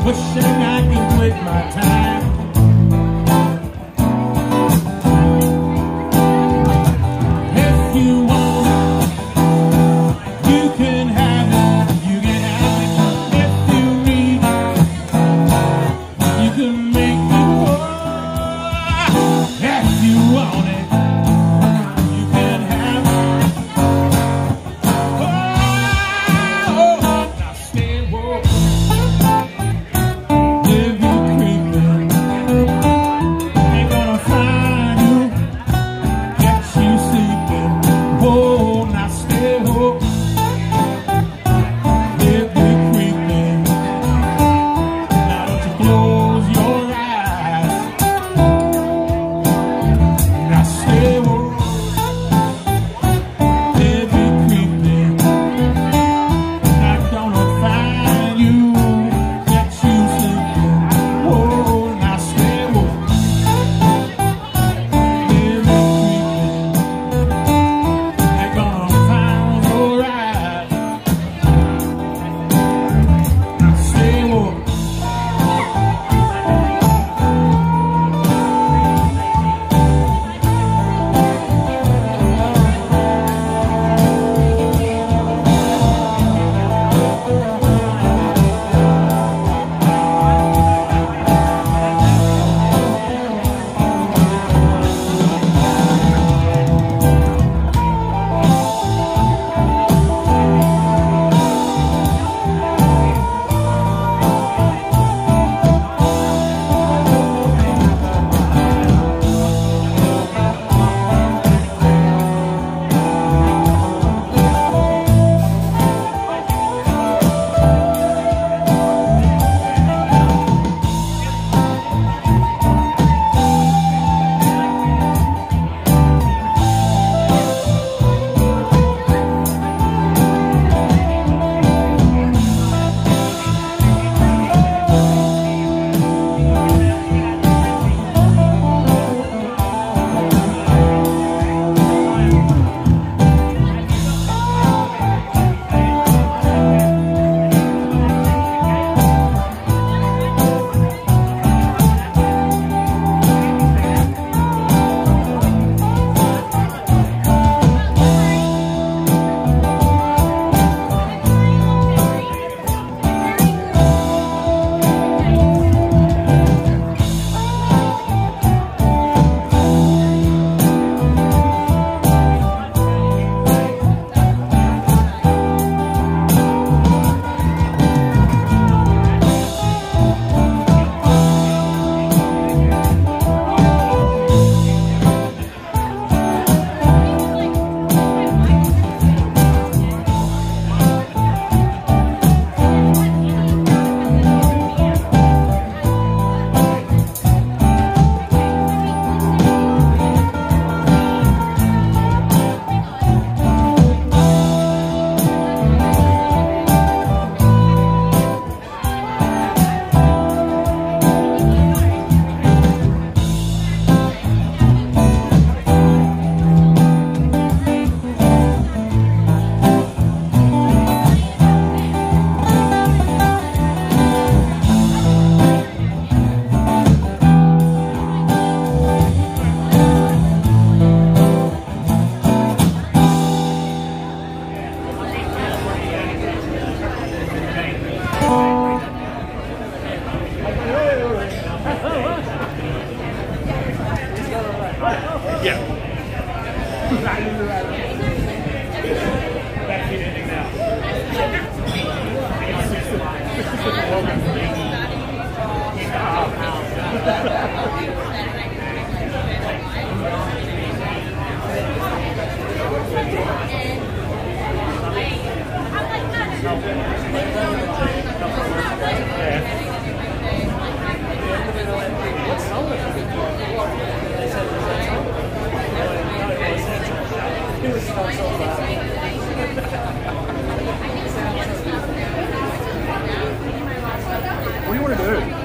wishing I could take my time. If you want it, you can have it, you can have it. If you need it, you can make me whole. If you want it, you can have it. Oh, now stay woke. If you creeping, ain't gonna find you, get you sleeping. Oh, now stay woke. If you creeping, now don't you close your eyes. Now stay woke. If you creeping, not gonna find you, get you sleeping. Oh, now stay woke. If you creeping, not gonna find your eyes. Now stay woke. What do you want to do?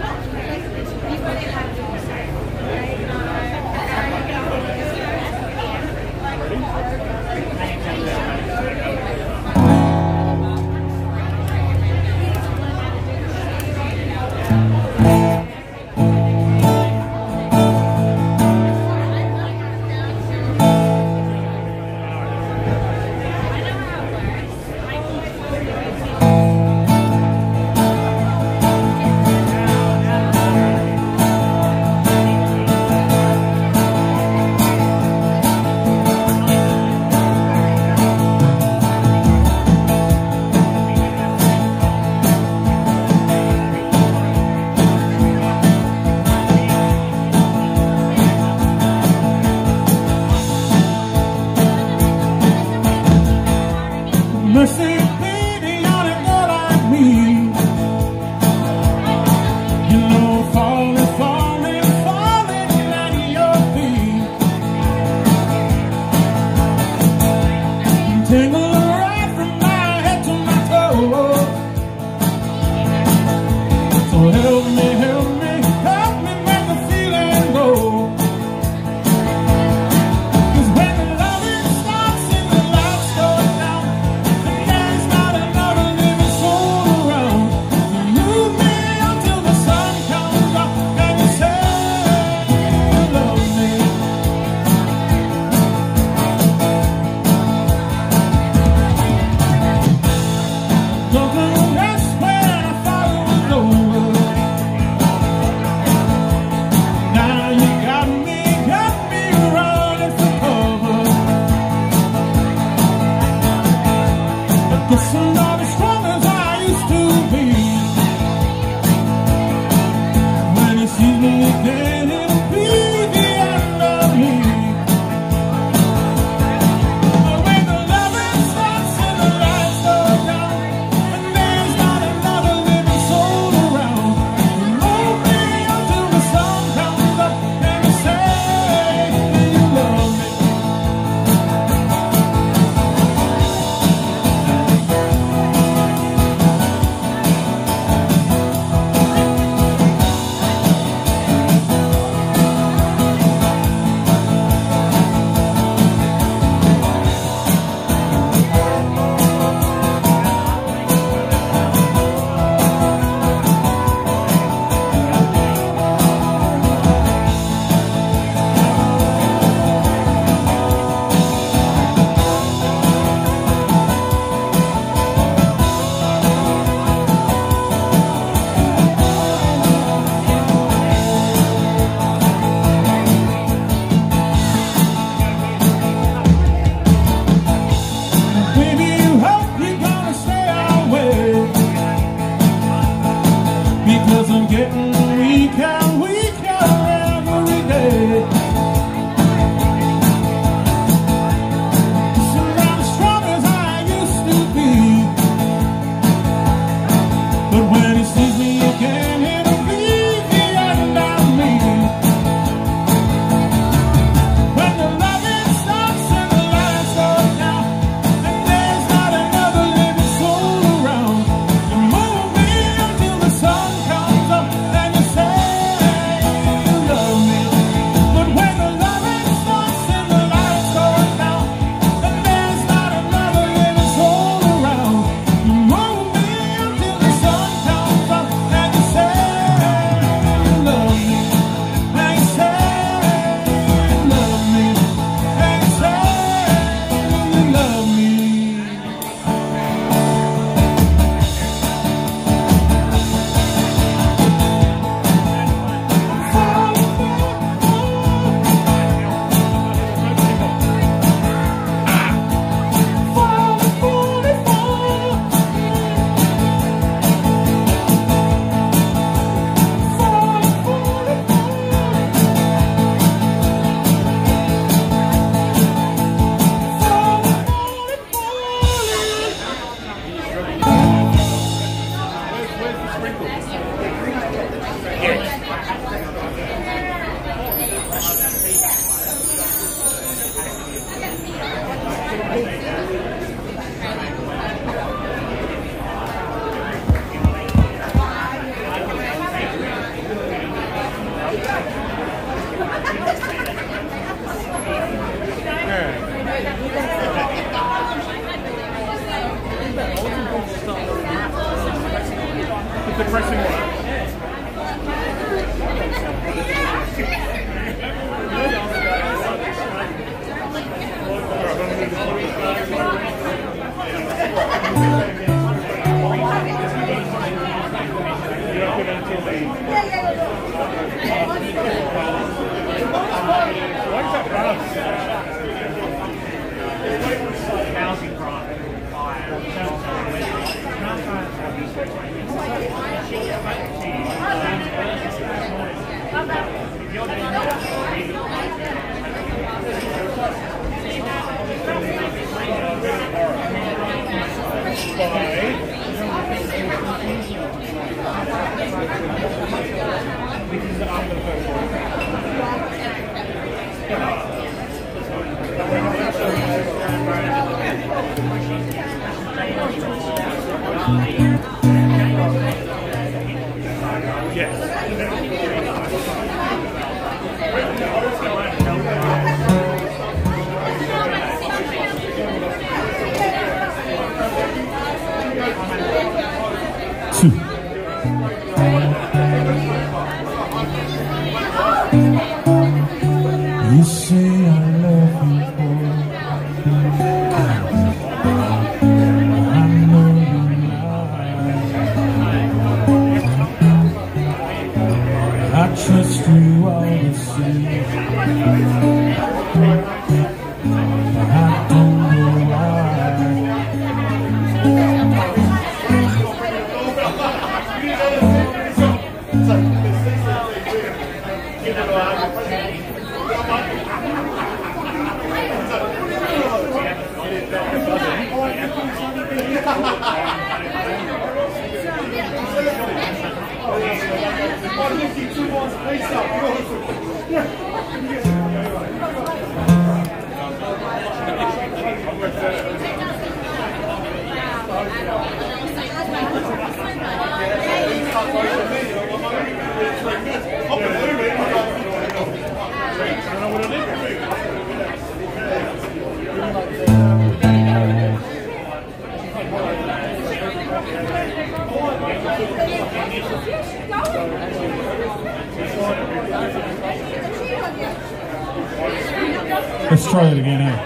Mercy, baby, on a girl like me. You know, falling, falling, falling at your feet. Tangled right from my head to my toes. So help me, help me, help me make the feeling go. 'Cause when the loving stops and the lights go down, there's not another living soul around. You move me until the sun comes up and you say you love me. Nothing less when I thought it was over. Now you got me running for cover. But guess I'm not as strong as I used to be. When he sees me again, it'll be the end of me. But when the loving stops and the lights go down, and there's not another living soul around, you move me until the sun comes up and you say you love me. Baby, you hope you're gonna stay away, because I'm getting weaker and weaker every day. So I'm not as strong as I used to be. But when he sees me again, it'll be the end of me. When the loving stops and the lights go down, and there's not another living soul around, you move me until the sun comes up and you say Housing crime, fire, You say I love you, boy. I know you lie. I trust you all the same. But I don't know why. Let's try it again, eh?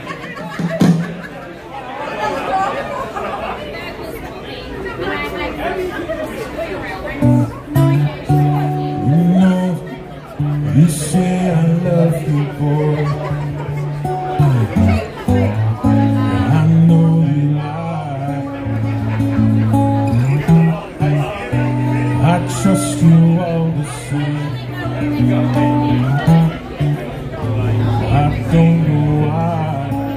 You know, you say I love you, boy. I know you lie. I trust you all the same. I don't know why.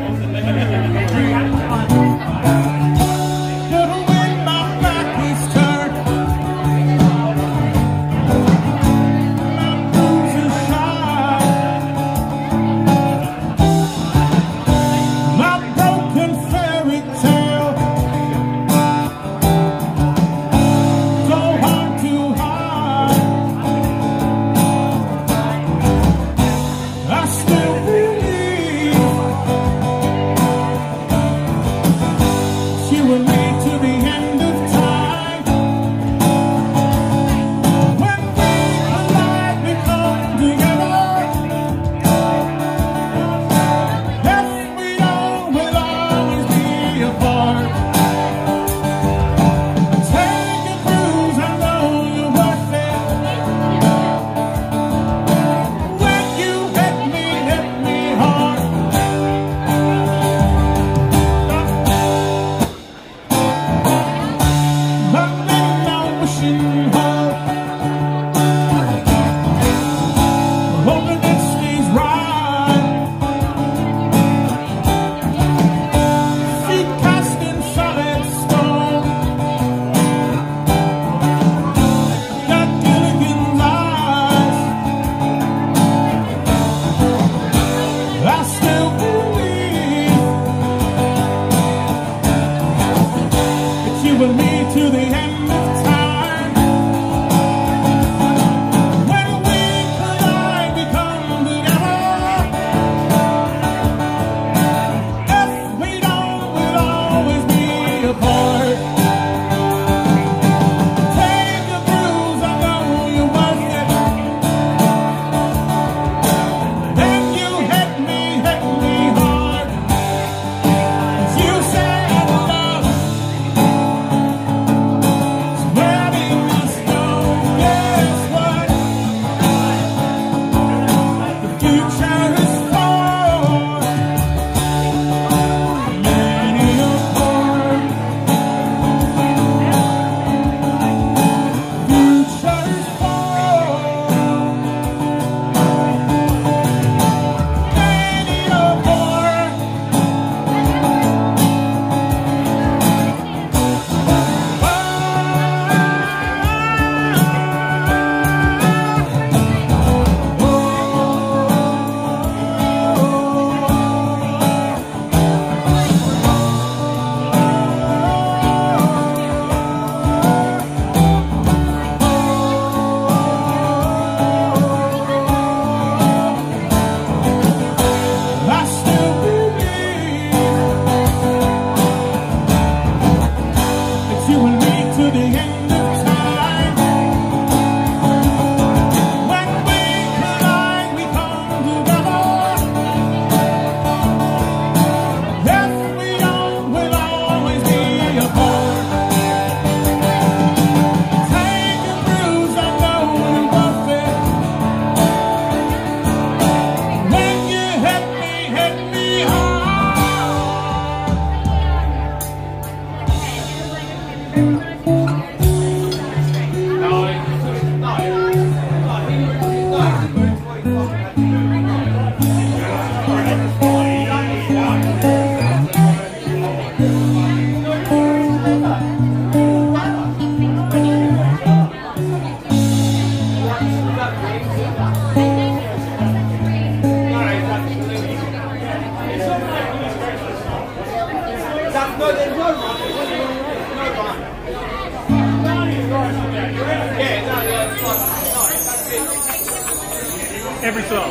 Every song.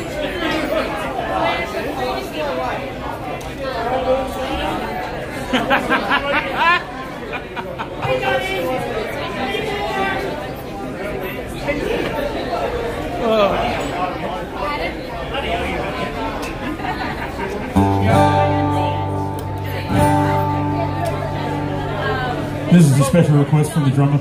This is a special request from the drummer.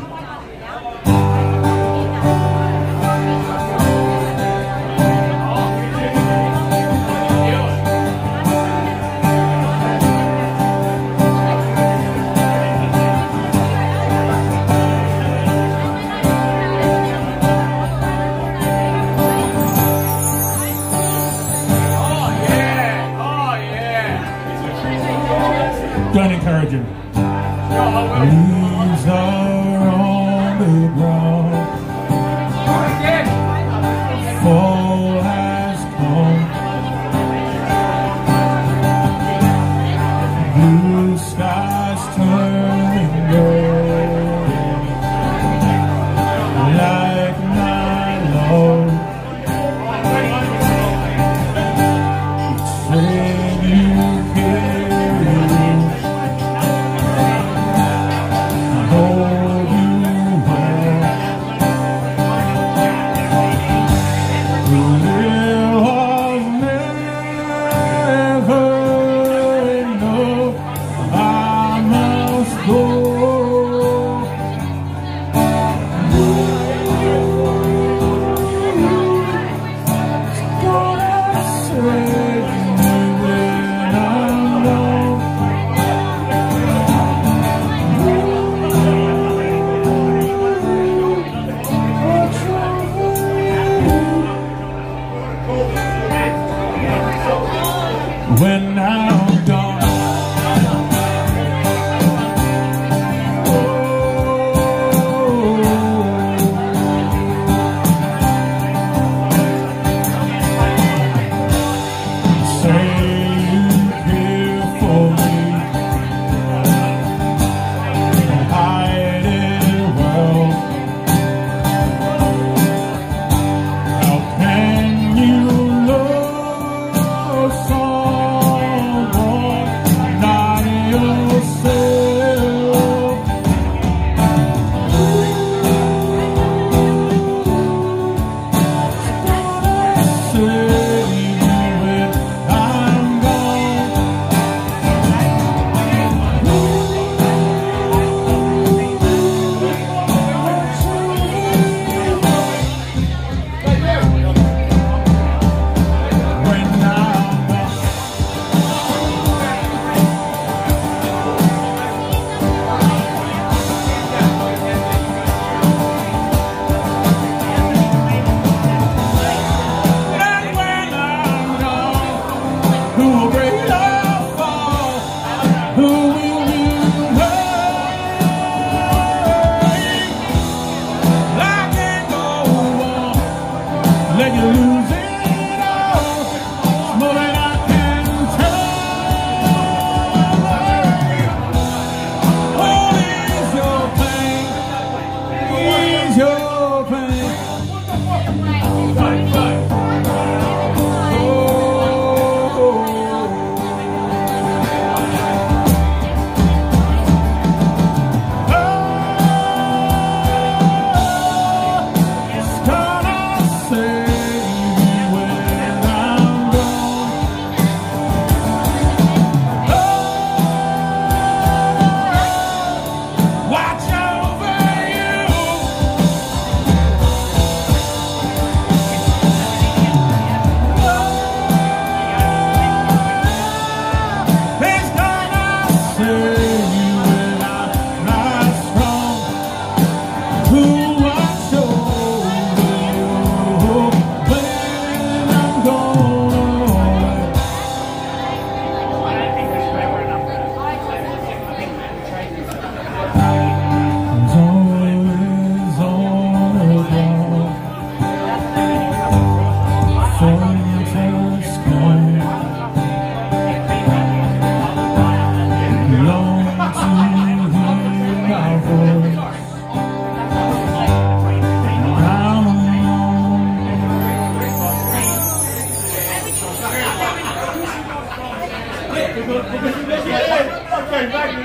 Don't encourage him. Leaves are on the ground. Fall has come. Blue skies turning gray. Like my love. Say you care. When I'm gone, say you care for me, hide it well. How can you love someone not yourself? Who will break your fall? Who will you hurt? I can't go on, let you lose it all. More than I can tell. Oh, ease your pain, ease your pain. Gonna save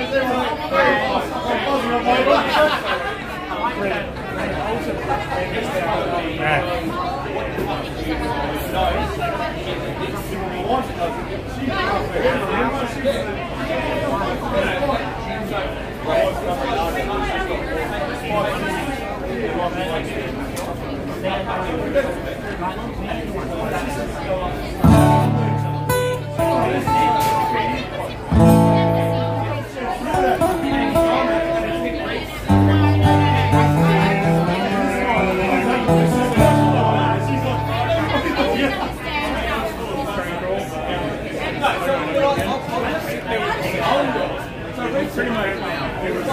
Pretty much they were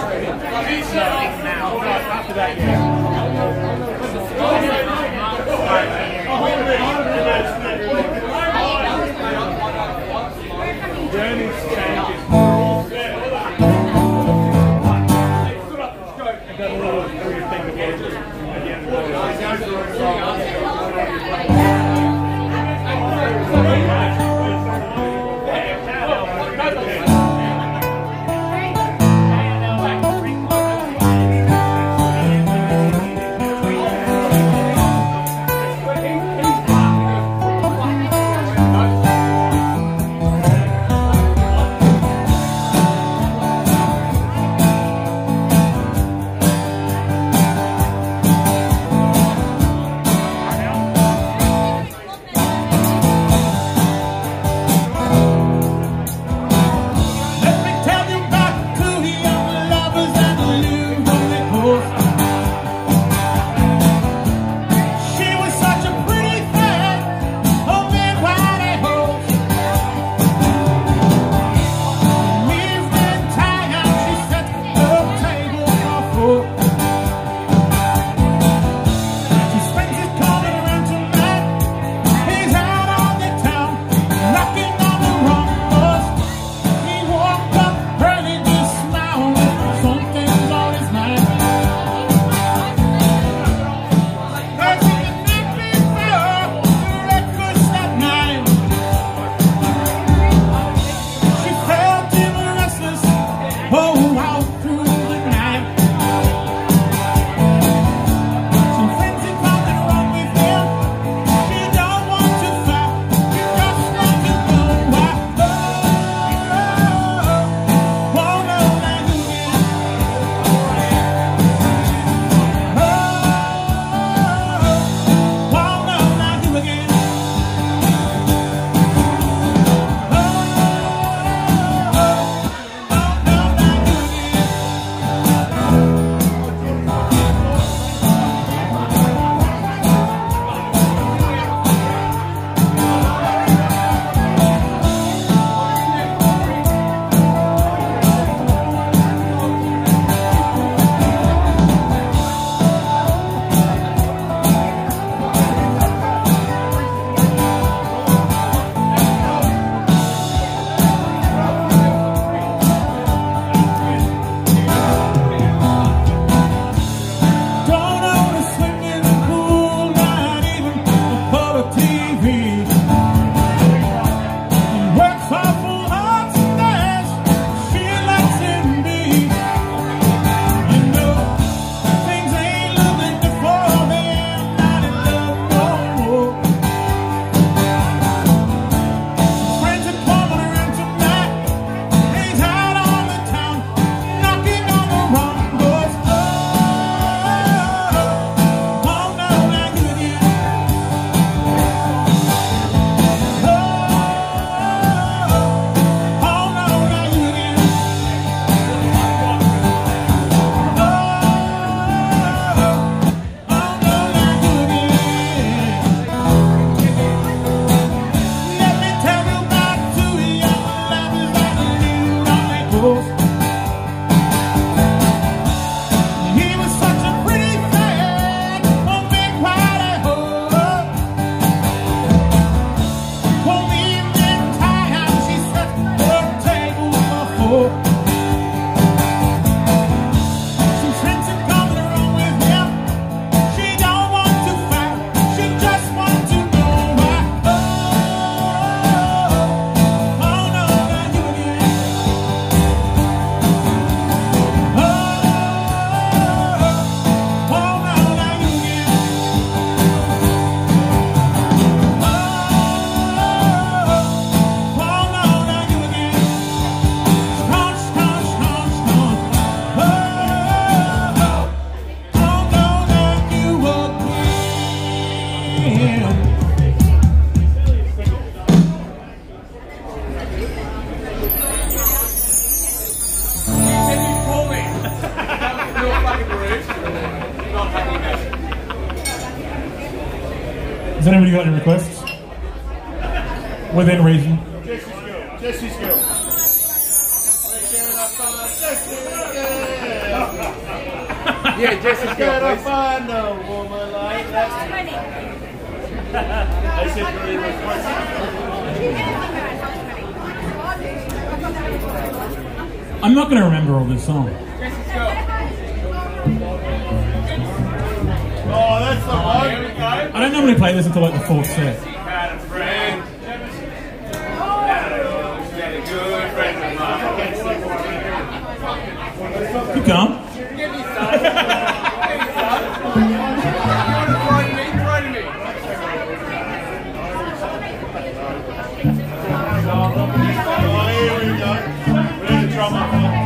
after that, yeah. Has anybody got any requests? Within reason. Jesse's girl. Yeah, Jesse's girl, please. Find no woman like that. I said for the request. I'm not going to remember all this song. Jesse's girl. Oh, that's the one. Here we go. I don't normally play this until like the fourth set. Had a friend. Had a good friend of mine. You can't. Give me some. Give me some. Throw to me, throw to me. Oh, here we go. We need a drummer.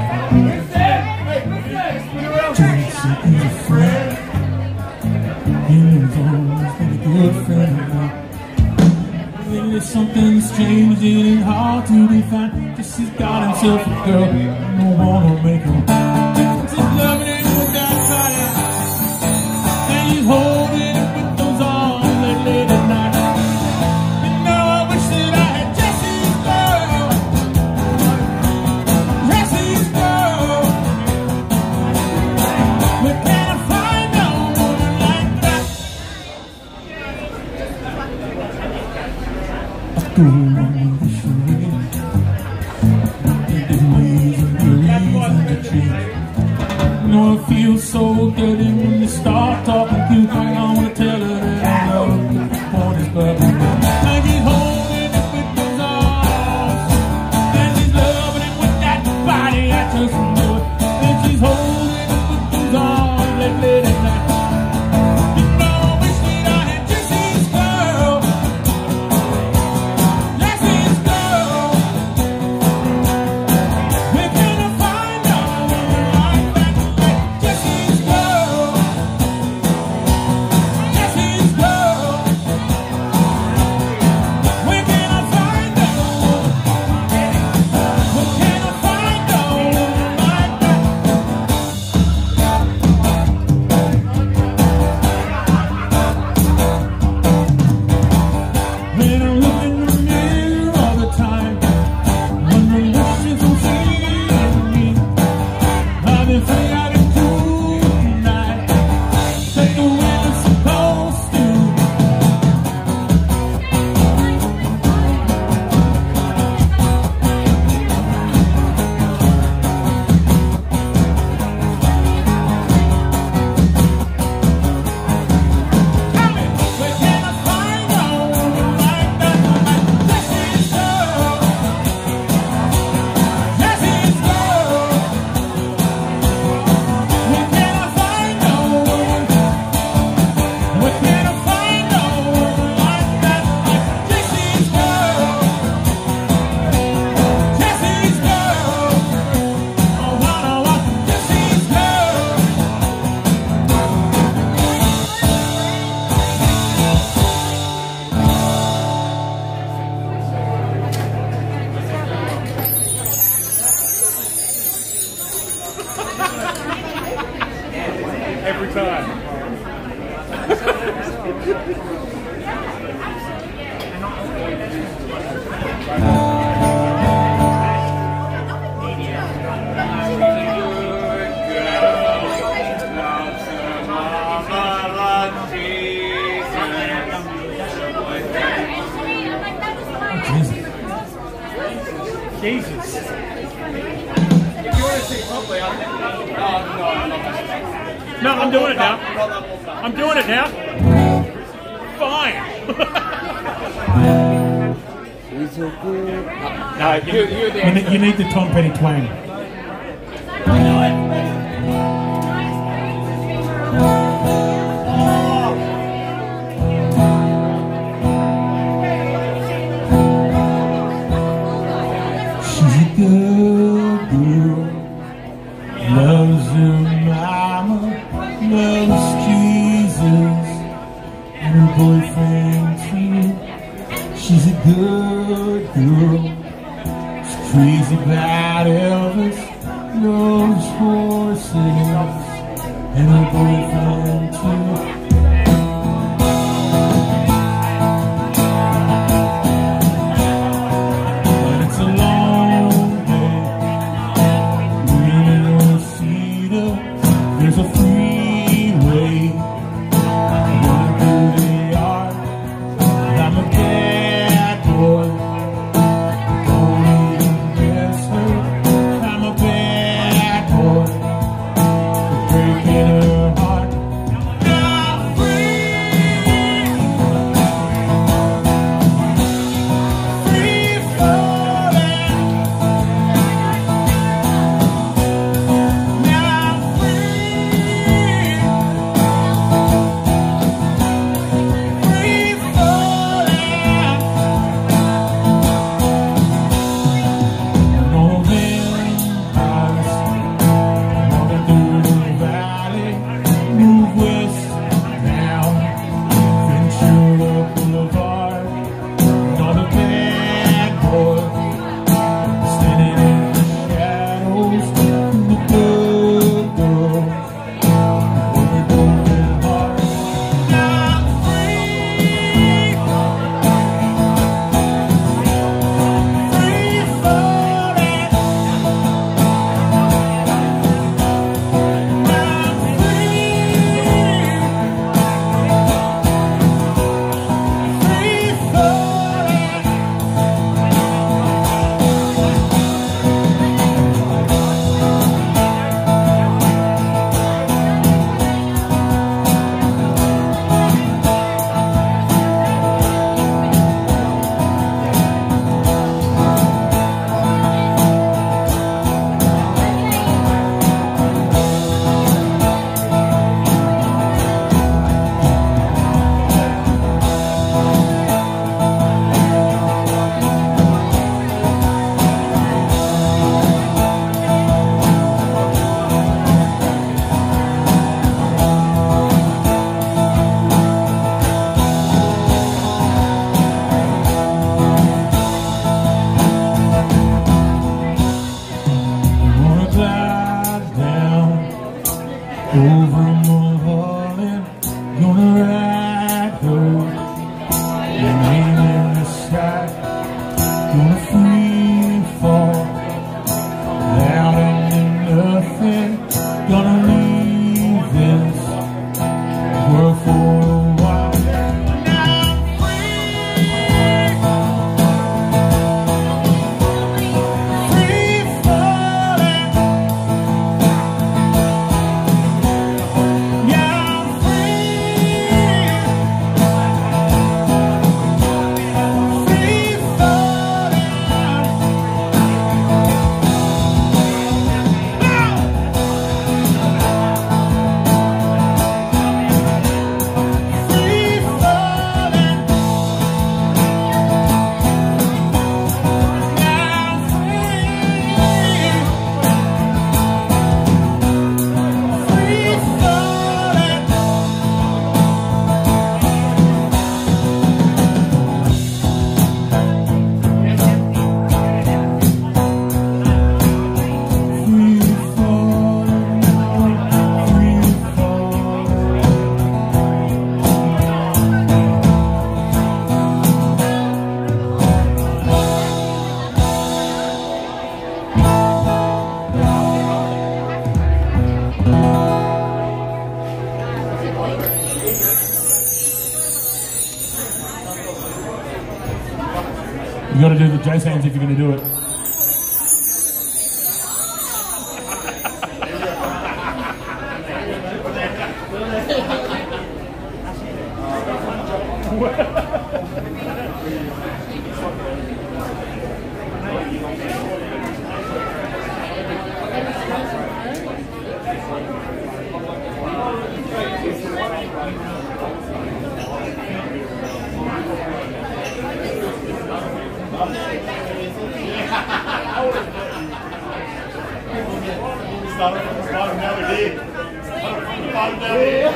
Good friend of mine. Really something's changed, it ain't hard to define. Just he's got himself a girl, no one will make him. Just loving it with that body, and he's holding it with those arms that late at night. You know, I wish that I had Jesse's girl, Jesse's girl. Where can I find no woman like that? You know, it feels so good when you start talking to me. I wanna tell her that I love her, but the point is bubbling. And she's holding it with those arms, and she's loving it with that body, I just know it. And she's holding it with those arms like late at night. You know, I wish that I had Jesse's girl, Jesse's girl. Where can I find a woman like that? Jesse's girl, Jesse's girl. Where can I find a woman? Where can I find a woman like that? When I look in the mirror all the time, wondering what she's gonna see in me. I've been free, I've been cool tonight, take the way I'm supposed to. Tell me, where can I find a woman like that? Jesse's girl, Jesse's girl. Where can I find a woman? Where can I find a woman like that? Jesse's girl, Jesse's girl. Oh, Jesse's girl. Every time. Jesus. If you want to sing properly, I'm No, I'm doing it now. I'm doing it now. Fine. No, you're the You need the Tom Petty twang. She's a good girl, loves her mama, loves Jesus, and her boyfriend too. She's a good girl, she's crazy about Elvis, loves horses, and her boyfriend too. Rain in the sky, gonna free fall out into nothing, gonna leave this world for a while. Now I'm free falling. Yeah, I'm free falling. You gotta do the jazz hands if you're gonna do it. Started from the bottom, now we did. From the bottom down here.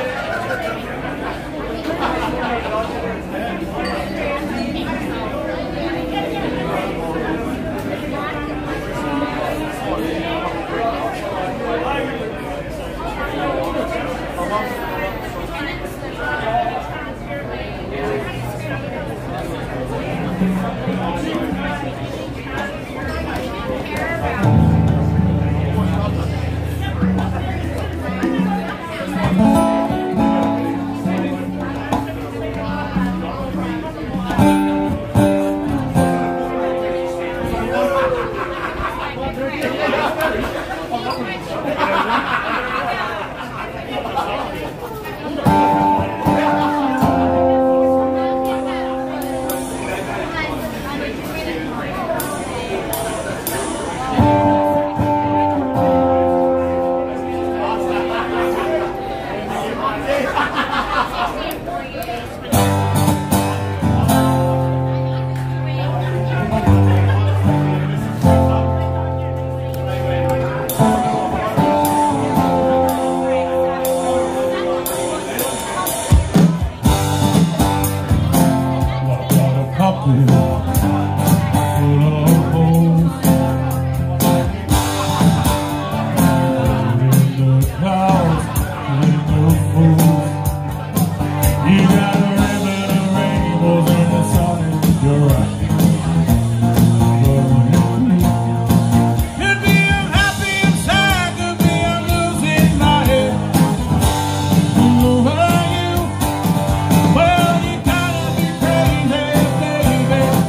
Baby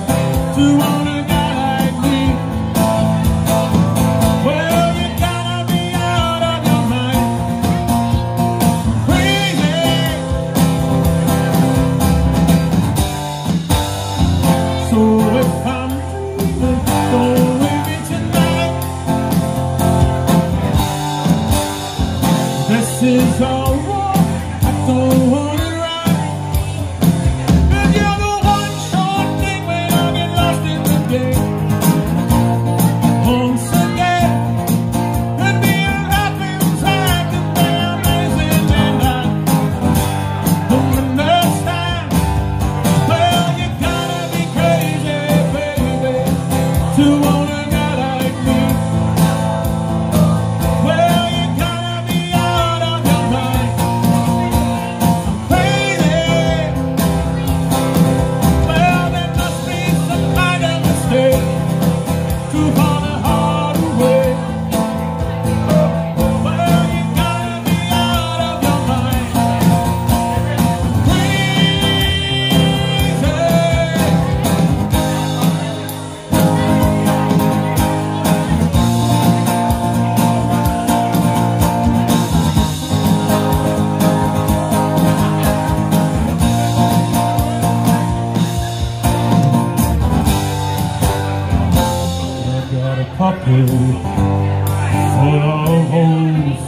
full of holes.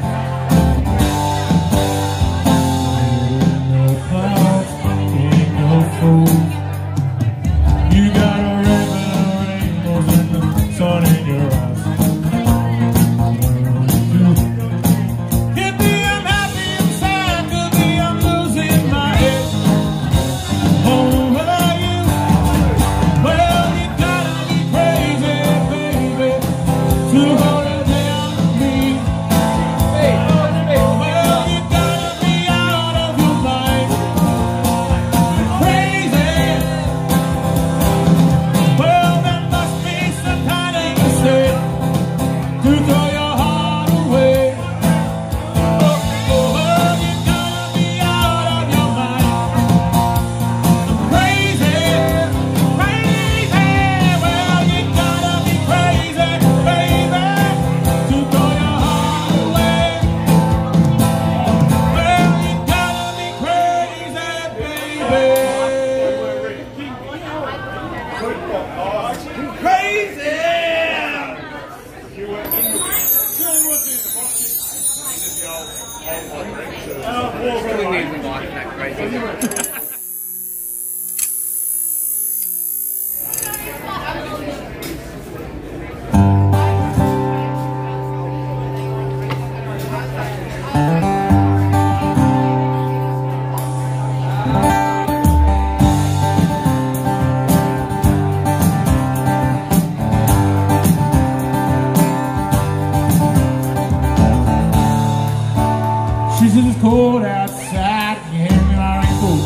In the clouds, ain't no fool. You got a ribbon of rainbows and the sun in your eyes. Could be I'm happy inside, could be I'm losing my head over you. Well, you gotta be crazy, baby, to hold it down with me. Well, you gotta be out of your mind, crazy. Well, there must be some kind of mistake to throw your heart away. Well, you gotta be out of your mind, crazy, crazy. Well, you gotta be crazy, baby, to throw your heart away. Well, you gotta be crazy, baby. Crazy! Really need to like that crazy. She says it's cold outside, can you hand me my raincoat?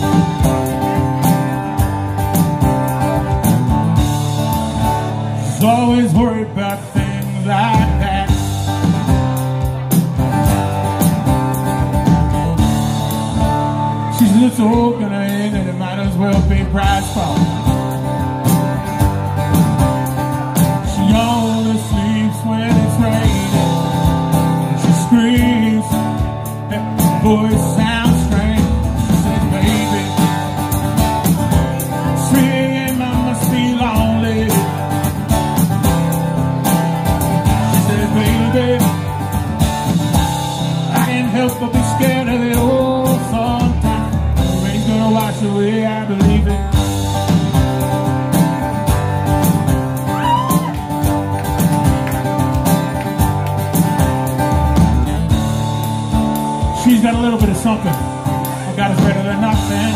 She's always worried about things like that. She says it's open egg and it might as well be prize spot. She only sleeps when it's raining. She screams, that voice sounds strange. She said, baby, 3 a.m. I must be lonely. She said, baby, I can't help but be scared of it all sometimes. The rain's gonna wash away, I believe it. She's got a little bit of something. I got us better than nothing.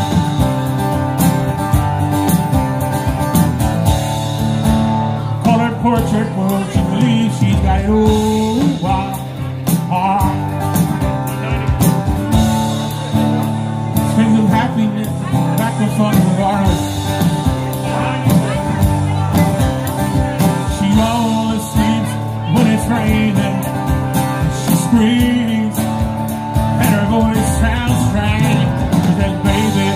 Call her portrait, well, she believes she's got it all. Wow. Strings of happiness, back and front of ours. She only sleeps when it's raining. She screams, and her voice sounds strange. She says, baby,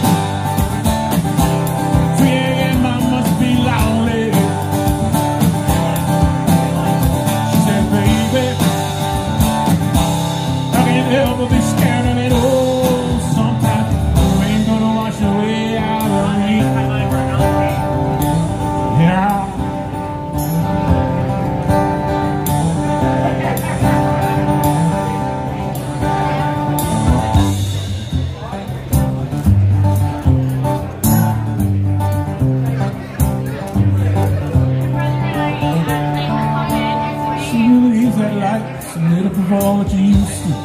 3 a.m. I must be lonely. She says, baby, I can't help but be scared of it all sometimes. The rain's gonna wash away out of me. Yeah. That light, some lit up of all that you used to.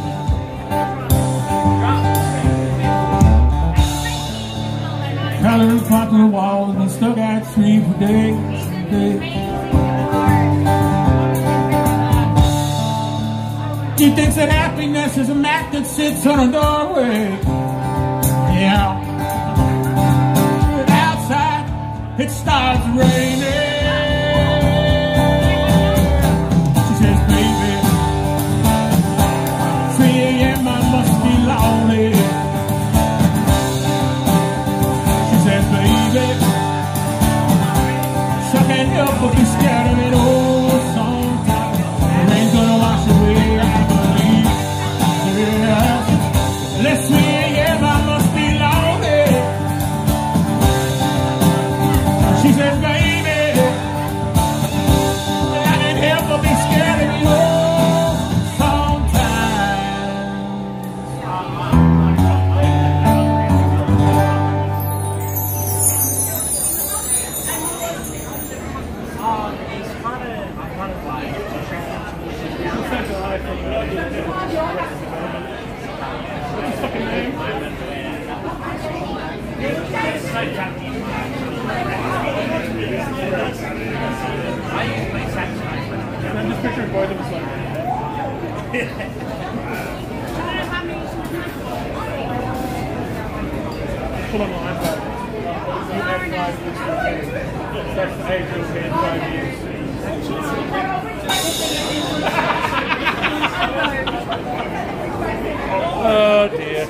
Coloring pot to the walls and stuck out 3 for days and days. She thinks that happiness is a mat that sits on a doorway. Yeah. But outside, it starts raining. Can't help but be scared of it all sometimes. The rain's gonna wash away, I believe. Yeah. Let's see, yeah, I must be lonely. She says, baby, both of us like put on my iPad. You have 5 years to attend. That's the age of 5 years. Oh dear.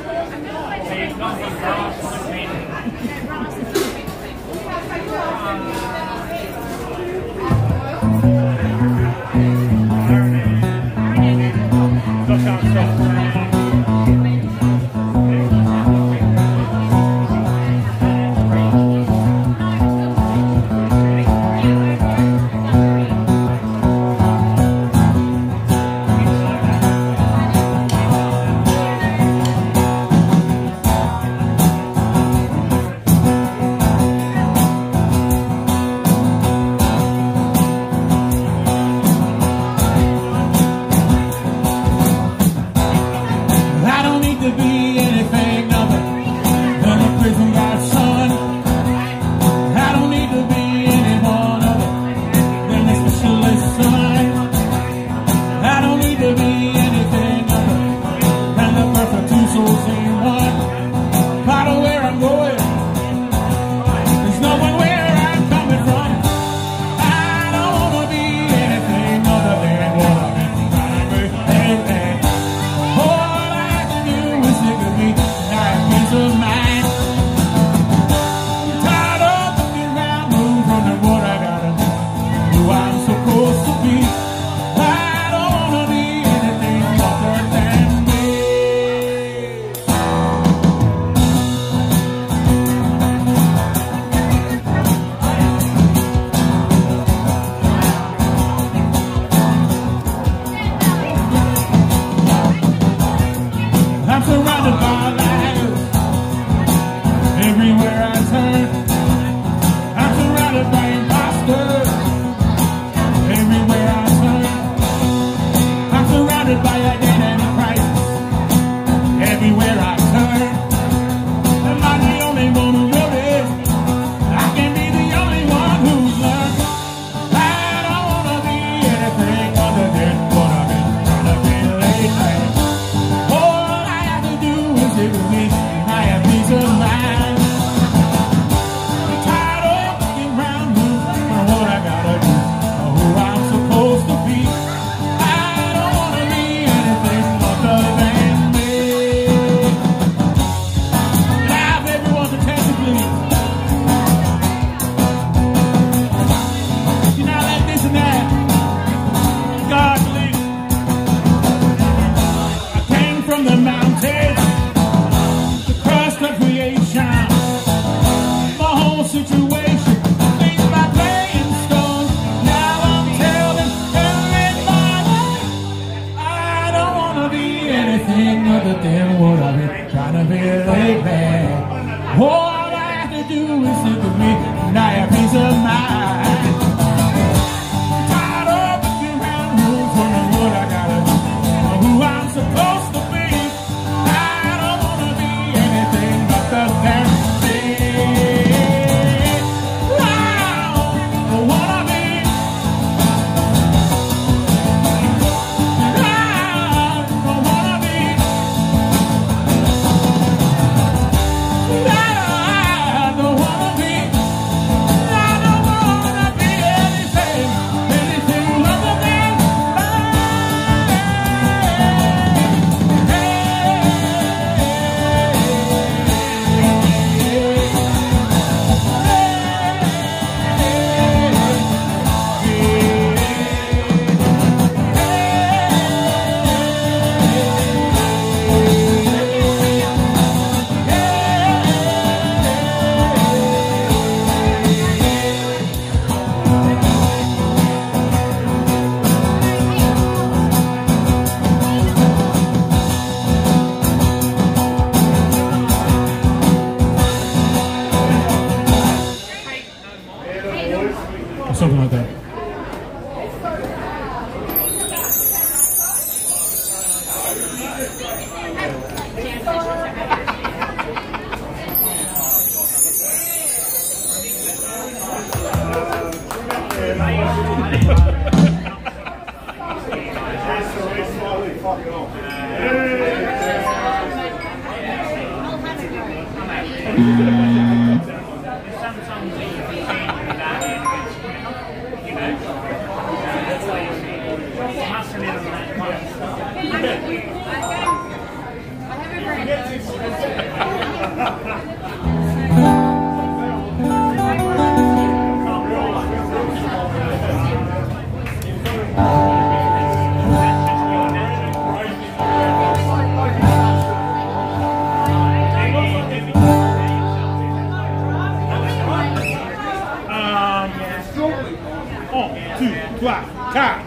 Something like that. 1, 2, 3, 4.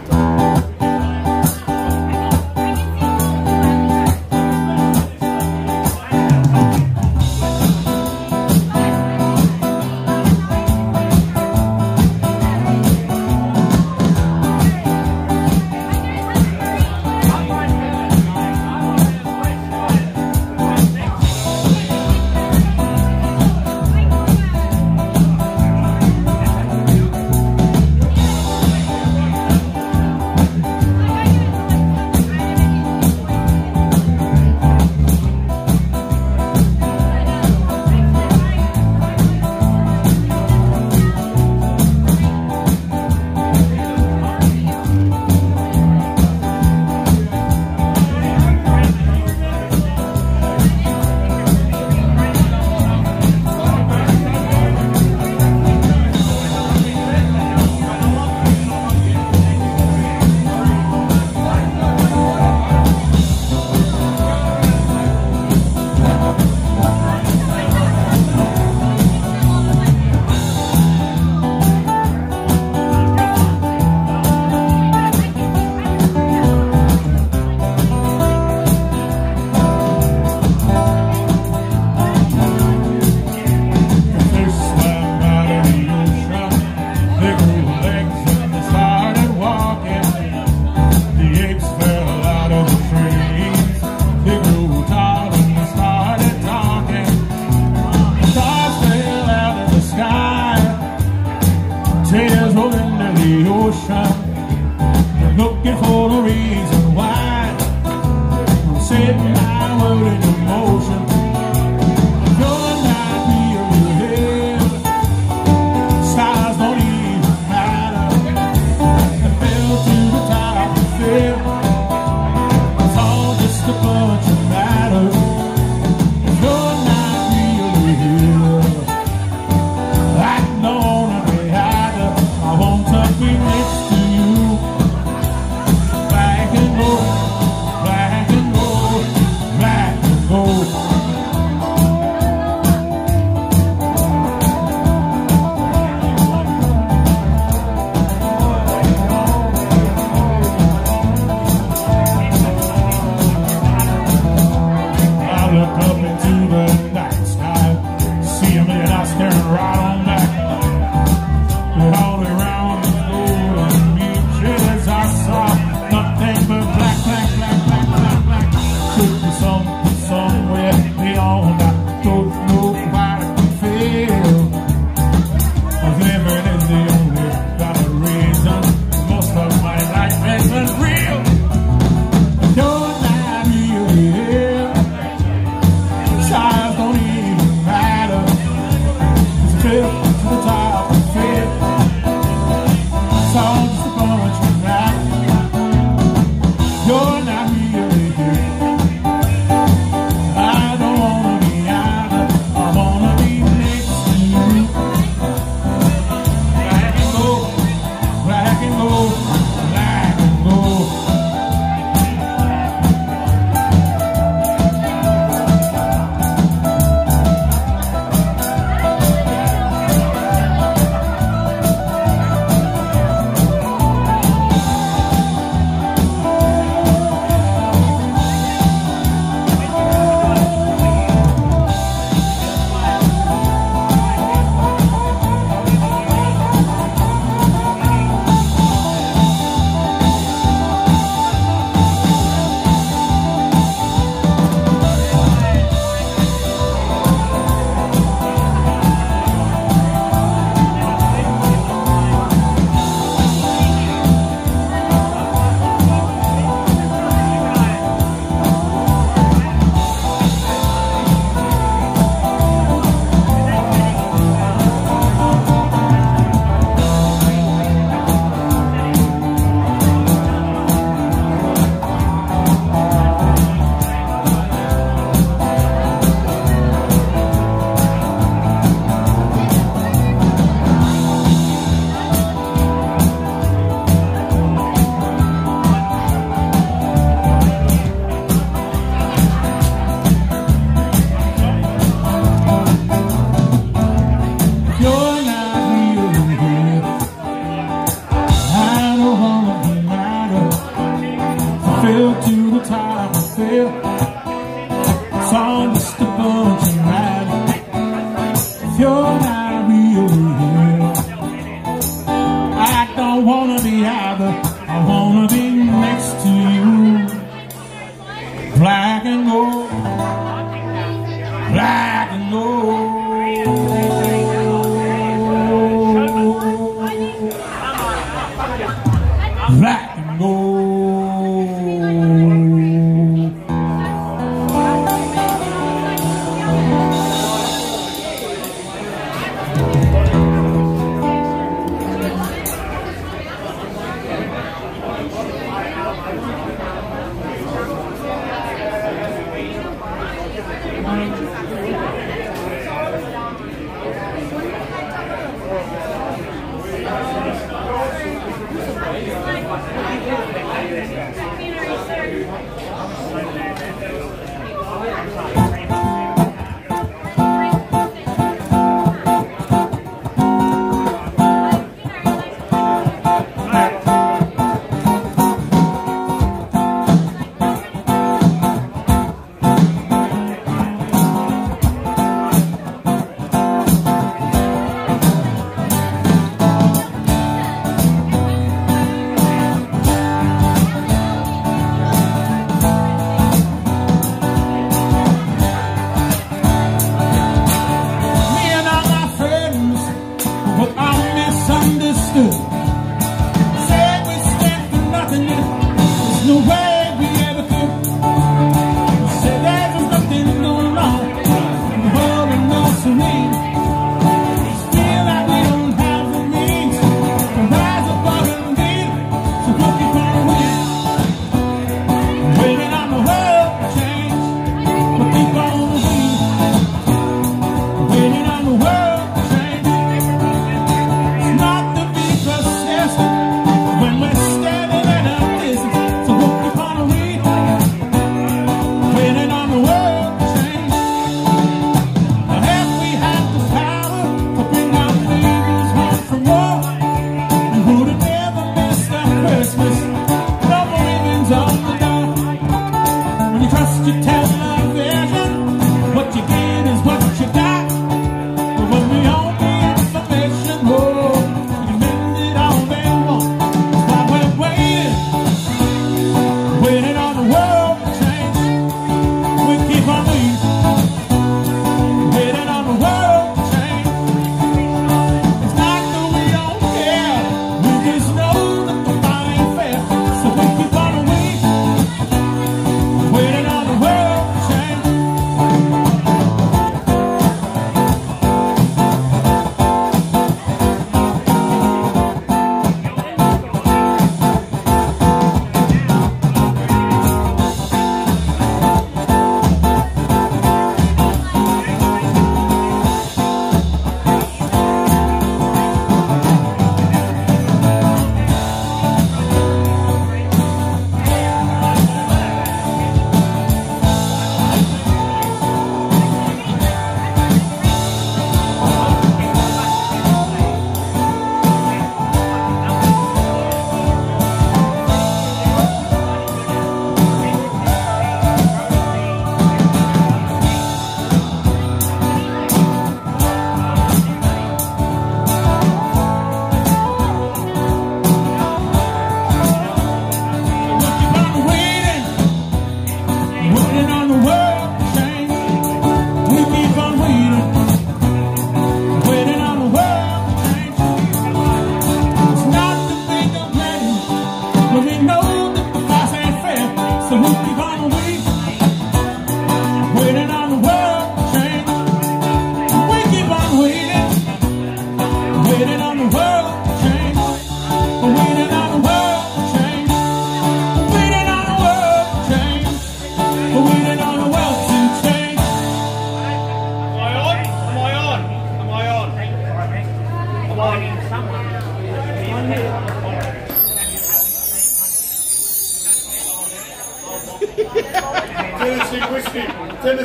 Tears rolling down the ocean, looking for the reason why I'm setting my world into motion. You're not here, stars don't even matter. I fell to the top and fell. It's all just a bunch of matter. You're not really here. I know. I want to be next to you. Back and go, back and go, back and go. I look up into the night sky, see a million eyes staring right on back. All around the golden beaches I saw nothing but black, black, black, black, black, black. Could be something somewhere beyond. I don't know how to feel. Living is the only valid reason. Most of my life isn't real. You're not here. Size don't even matter. It's built to the top and fit. It's all just a bunch of crap. You're not really here. I don't wanna be either. I wanna be next to you. Black and gold, black and gold, black and gold.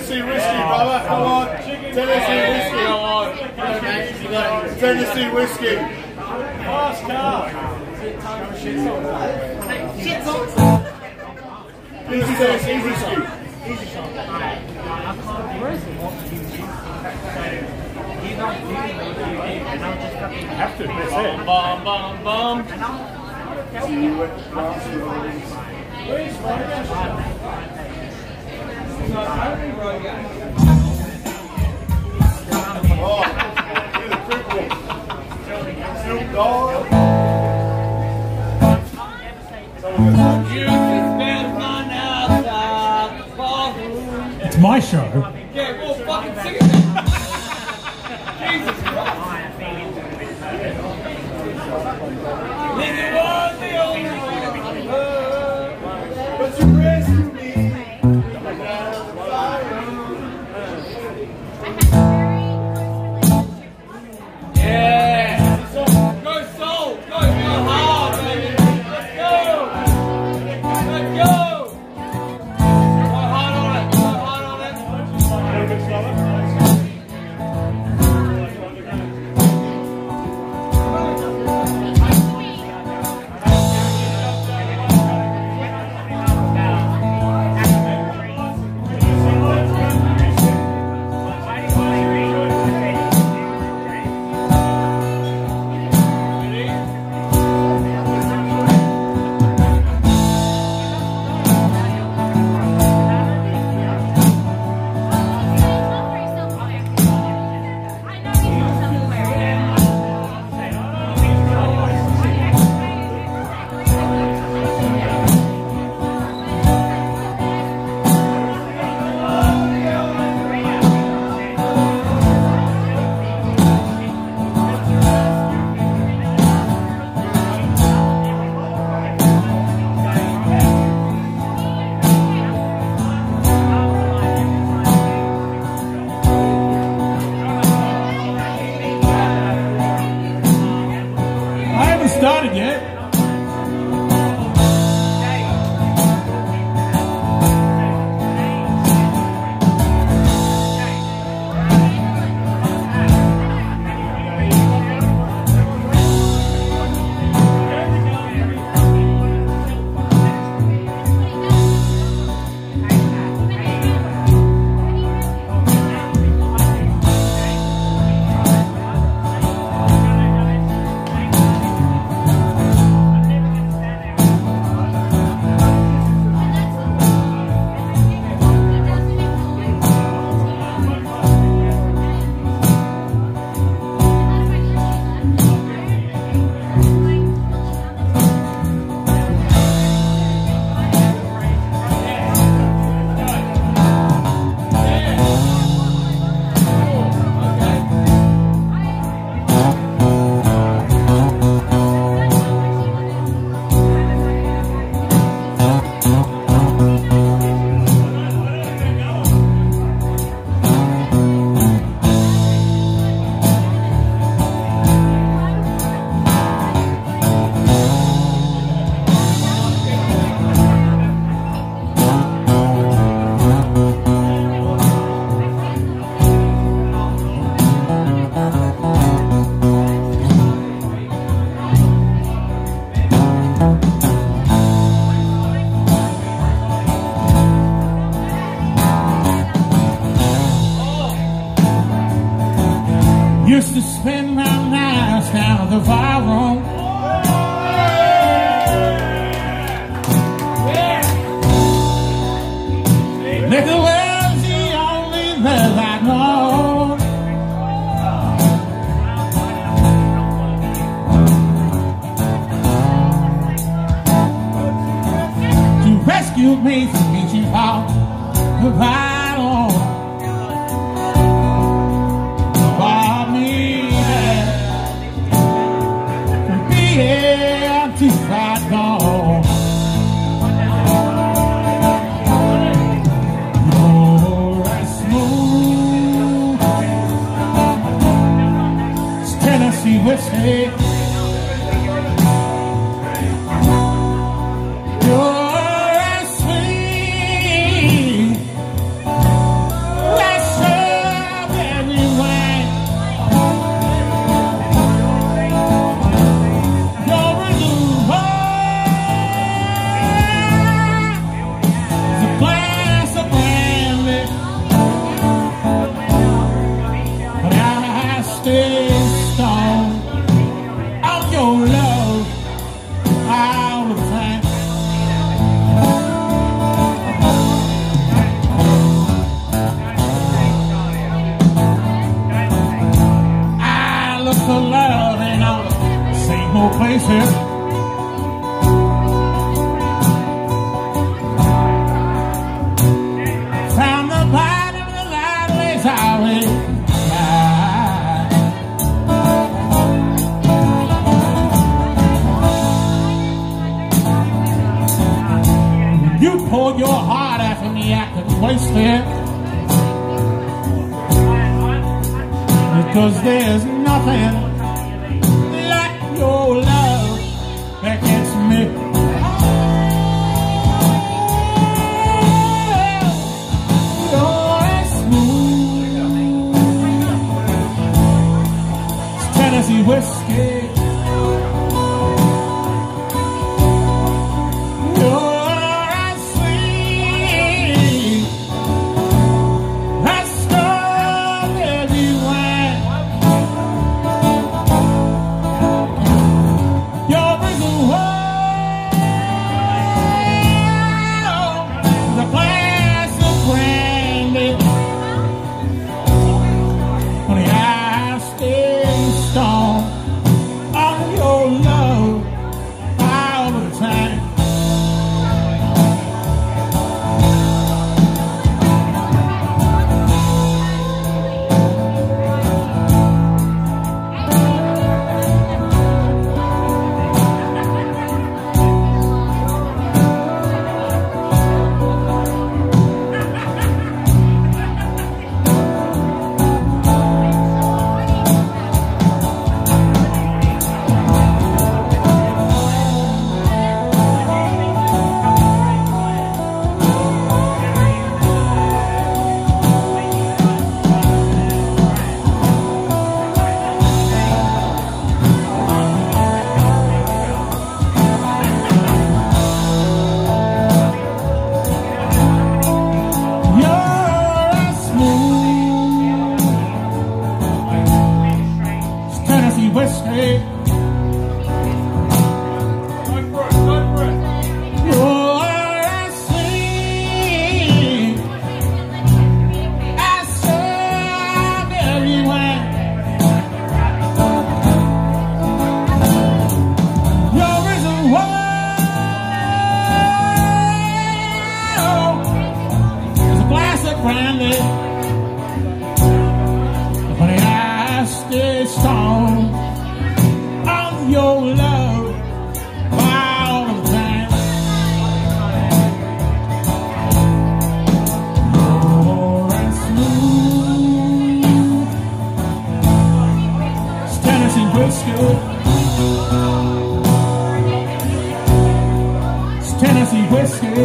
Tennessee whiskey, brother. Come on. Tennessee whiskey. Come on. Tennessee whiskey. Fast car. Easy Tennessee whiskey. Have to, that's it. Bum, bum, bum. Oh, you're the cripple. Snoop Dogg. You can spend fun outside the ballroom. It's my show. Yeah, well, fucking sing it then. Jesus Christ. Living was the only one. But you rescued me. Yeah. Go soul. Go hard, baby. Let's go. Let's go. Go hard on it. Go hard on it. Started yet? Used to spend my nights down at the bar room. Liquor was the only love I know. You rescued me from reaching out the bottom. Brought me back to be empty, far gone. You're as smooth as Tennessee whiskey. You're as sweet for love ain't on the same old place here. Found the bottom of the line lays highway. You poured your heart out for me, I couldn't waste it. Because there's nothing like your love that gets me. You're as smooth as Tennessee whiskey. Honey, I stay strong on your love all the time. You're as smooth as Tennessee whiskey. It's Tennessee whiskey.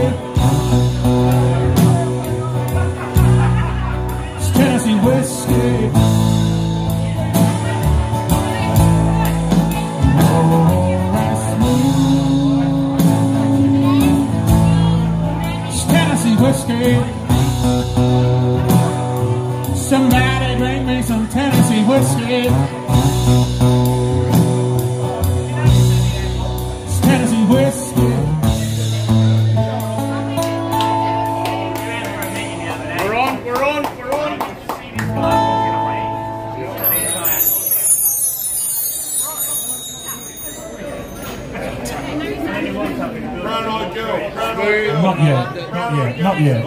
Tennessee whiskey. Oh, that's smooth. It's Tennessee whiskey. Somebody bring me some Tennessee whiskey. It's Tennessee whiskey. We're on. Brown-eyed girl. Not yet. Not yet.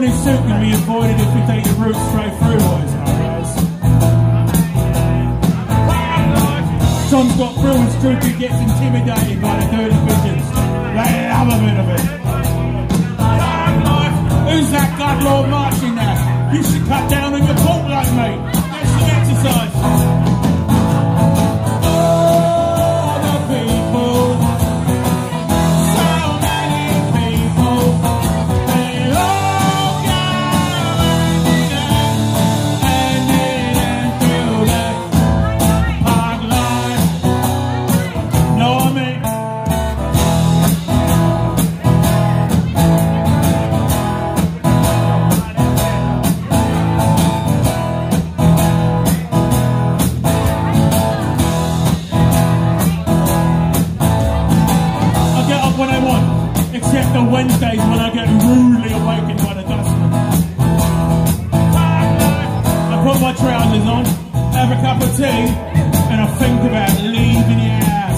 Morning suit can be avoided if we take the route straight through, boys and girls. John's got through and Strooky gets intimidated by the dirty pigeons. They love a bit of it. Who's that gut lord marching there? You should cut down on your talk like me. Get some exercise. Oh, the people. So many people. They all go and through that hard life. Know what I mean? When I want, except on Wednesdays when I get rudely awakened by the dustman. I put my trousers on, have a cup of tea, and I think about leaving your house.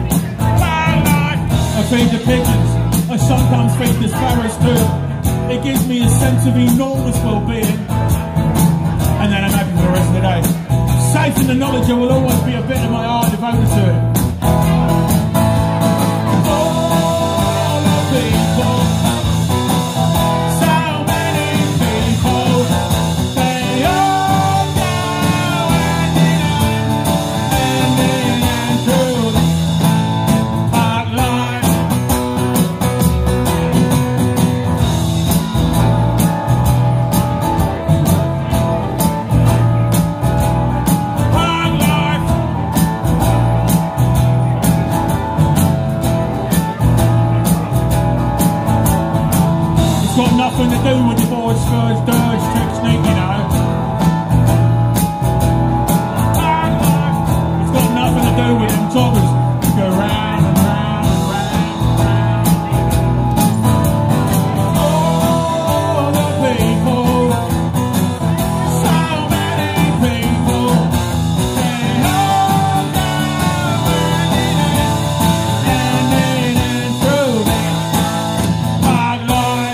I feed the pigeons, I sometimes feed the sparrows too. It gives me a sense of enormous well-being, and then I'm happy for the rest of the day. Safe in the knowledge there will always be a bit of my heart devoted to it. Got nothing to do with the boys' first dirge technique, you know. It's got nothing to do with them joggers who go round and round and round and round. Oh, the people, so many people, they all go and through that hard life.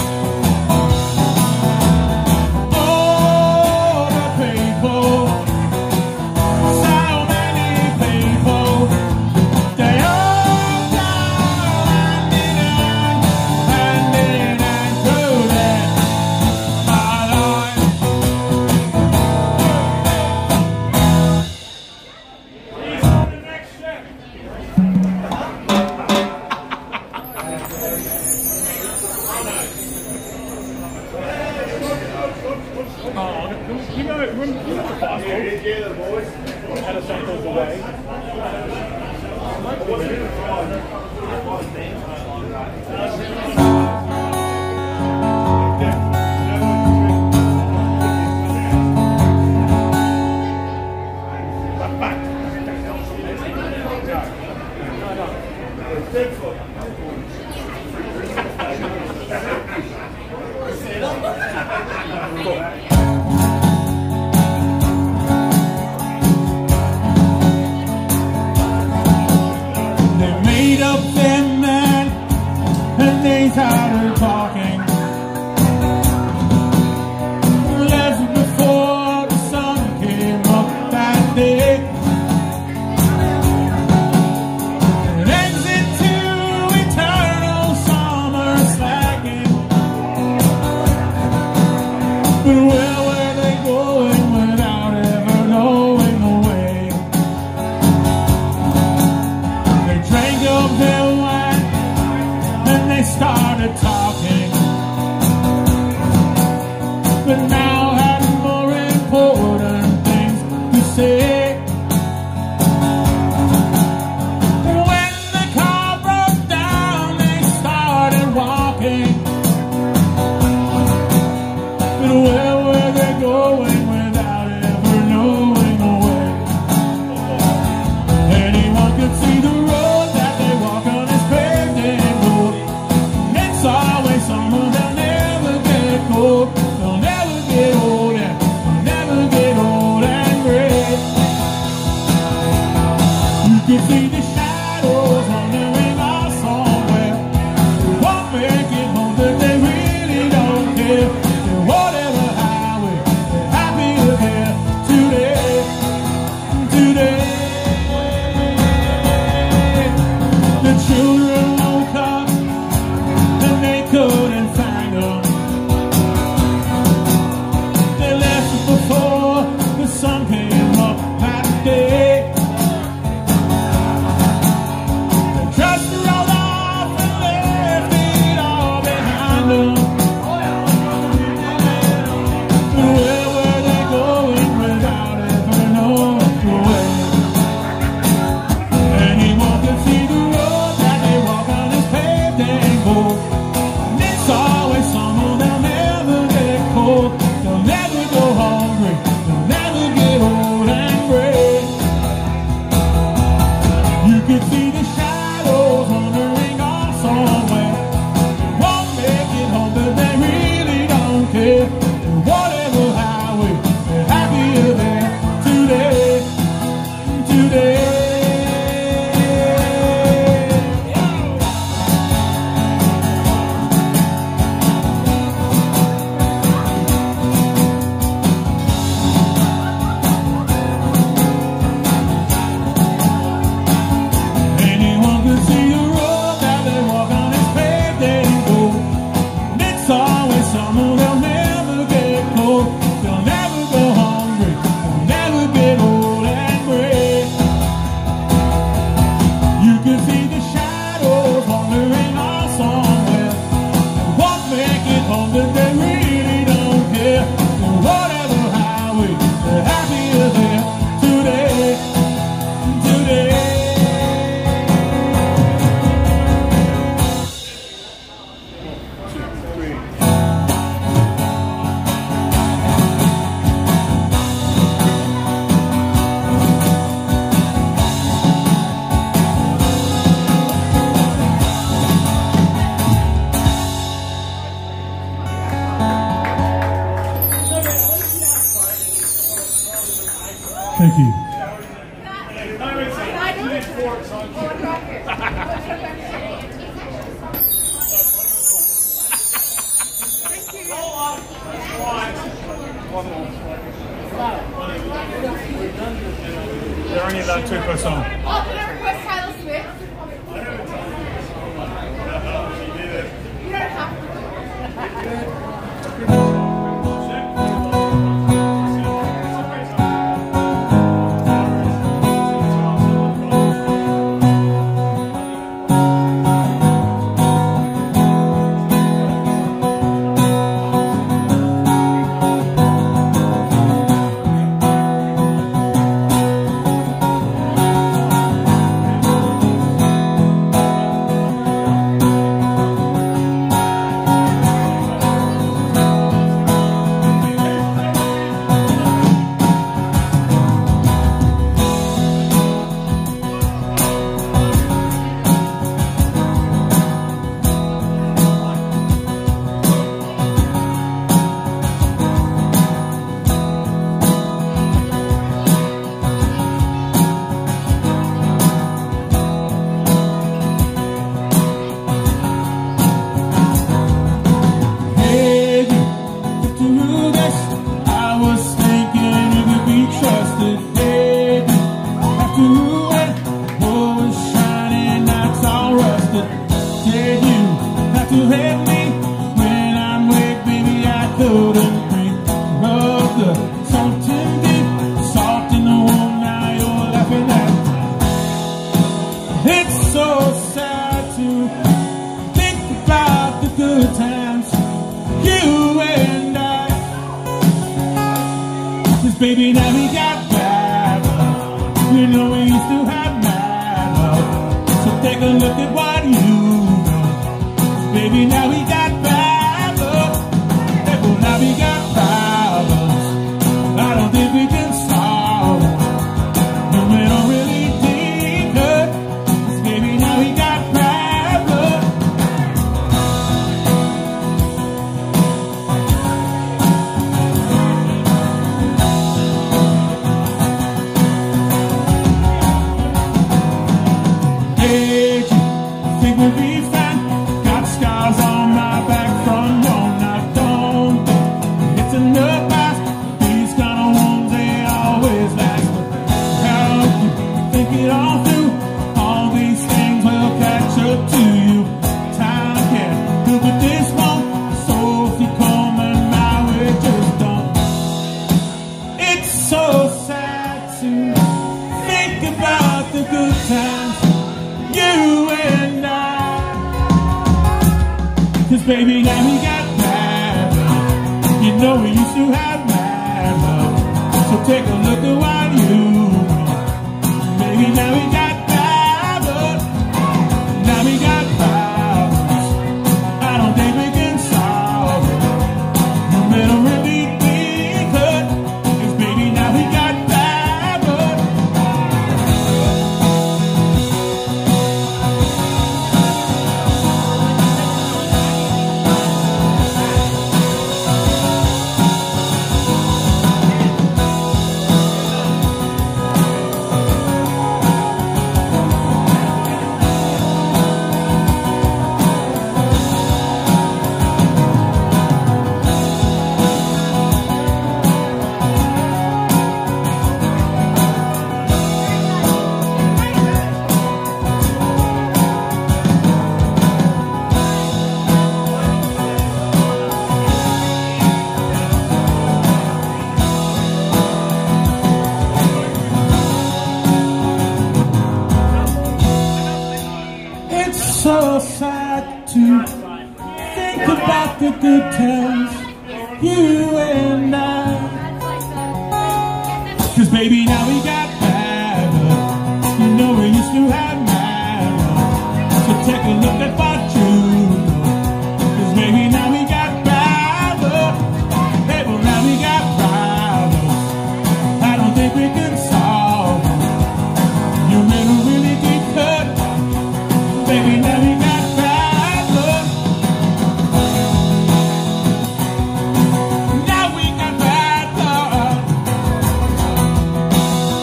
You know the passport? Yeah, the boys. Had a sample away. Up them men and they started talking. Left before the sun came up that day. An exit to eternal summer slacking. But where were they going without ever knowing the way? They drank up their wine and they started talking, but now had more important things to say. When the car broke down, they started walking, but where were they going without ever knowing the way? Anyone could see the road that they walk on is paved in gold. It's always summer, they'll never get cold, they'll never get Thank you. They're only allowed 2 per song. Oh, can I request Taylor Swift? You don't have to. Baby, now we got bad love. You know we used to have mad love. So take a look at what you know. Baby, now we got bad love. Hey, well, now we got problems. I don't think we can solve them. No, we don't really need it. 'Cause baby, now we got bad love. We'll be fine. Got scars on my back from wrong. I don't think it's enough past. These kind of wounds, they always last. How you think it all through? All these things will catch up to you. Time can't look at this one. So if you come and my way, just don't. It's so sad to think about the good times you and I. 'Cause baby, now we got bad love. You know we used to have mad love. So take a look at what you know. Baby, now we got bad love. Now we got problems. I don't think we can solve it. No matter really think it. 'Cause baby, now we got bad love. So sad to think about the good times you and I. 'Cause baby, now we got bad love. You know we used to have mad love. So take a look at what you know. 'Cause baby, now we got bad love. Hey, well, now we got problems. I don't think we can solve them. You never really get hurt. Baby, now we got bad love. Now we got bad love.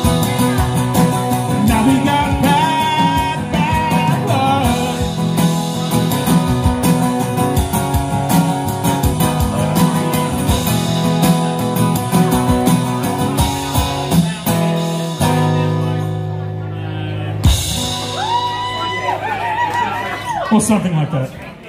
Well, something like that.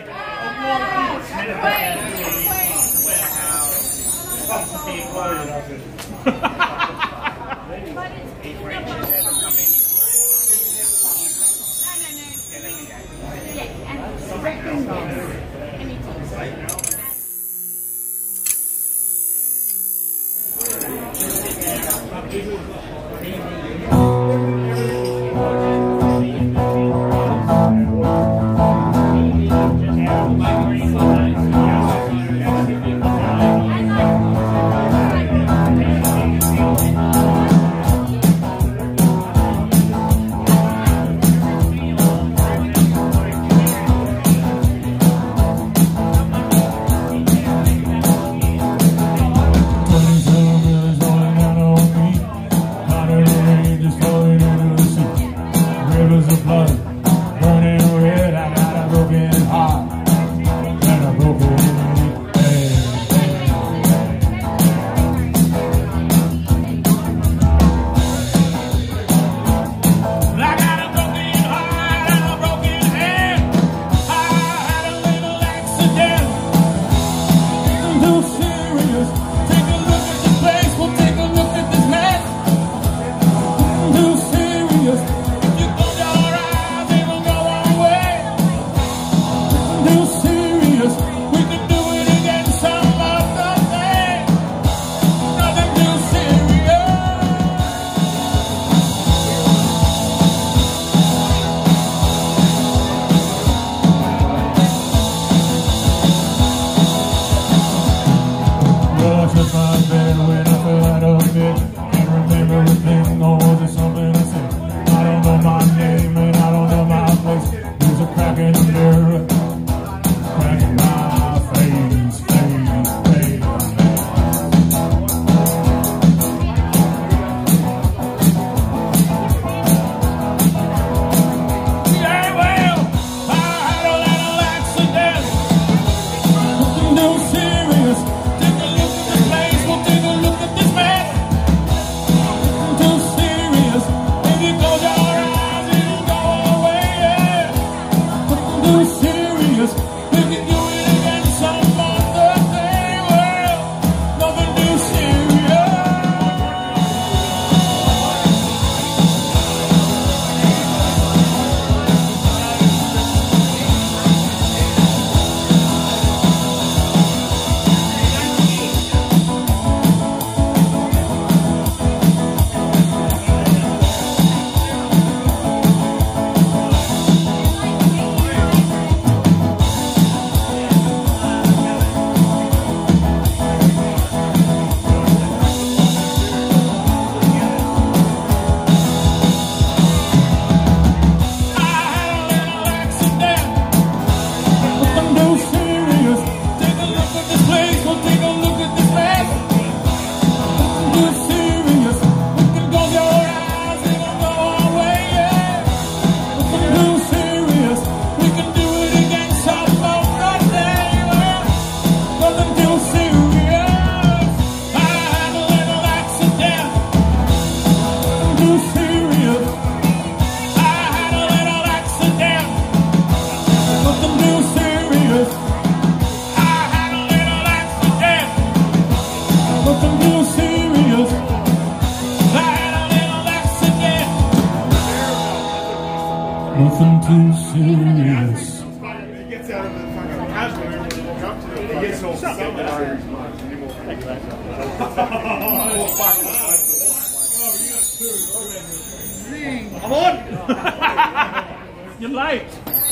Nothing too serious. He gets out of the fucking casual and we walk up to him. He gets all summoned. I'm on! You're late.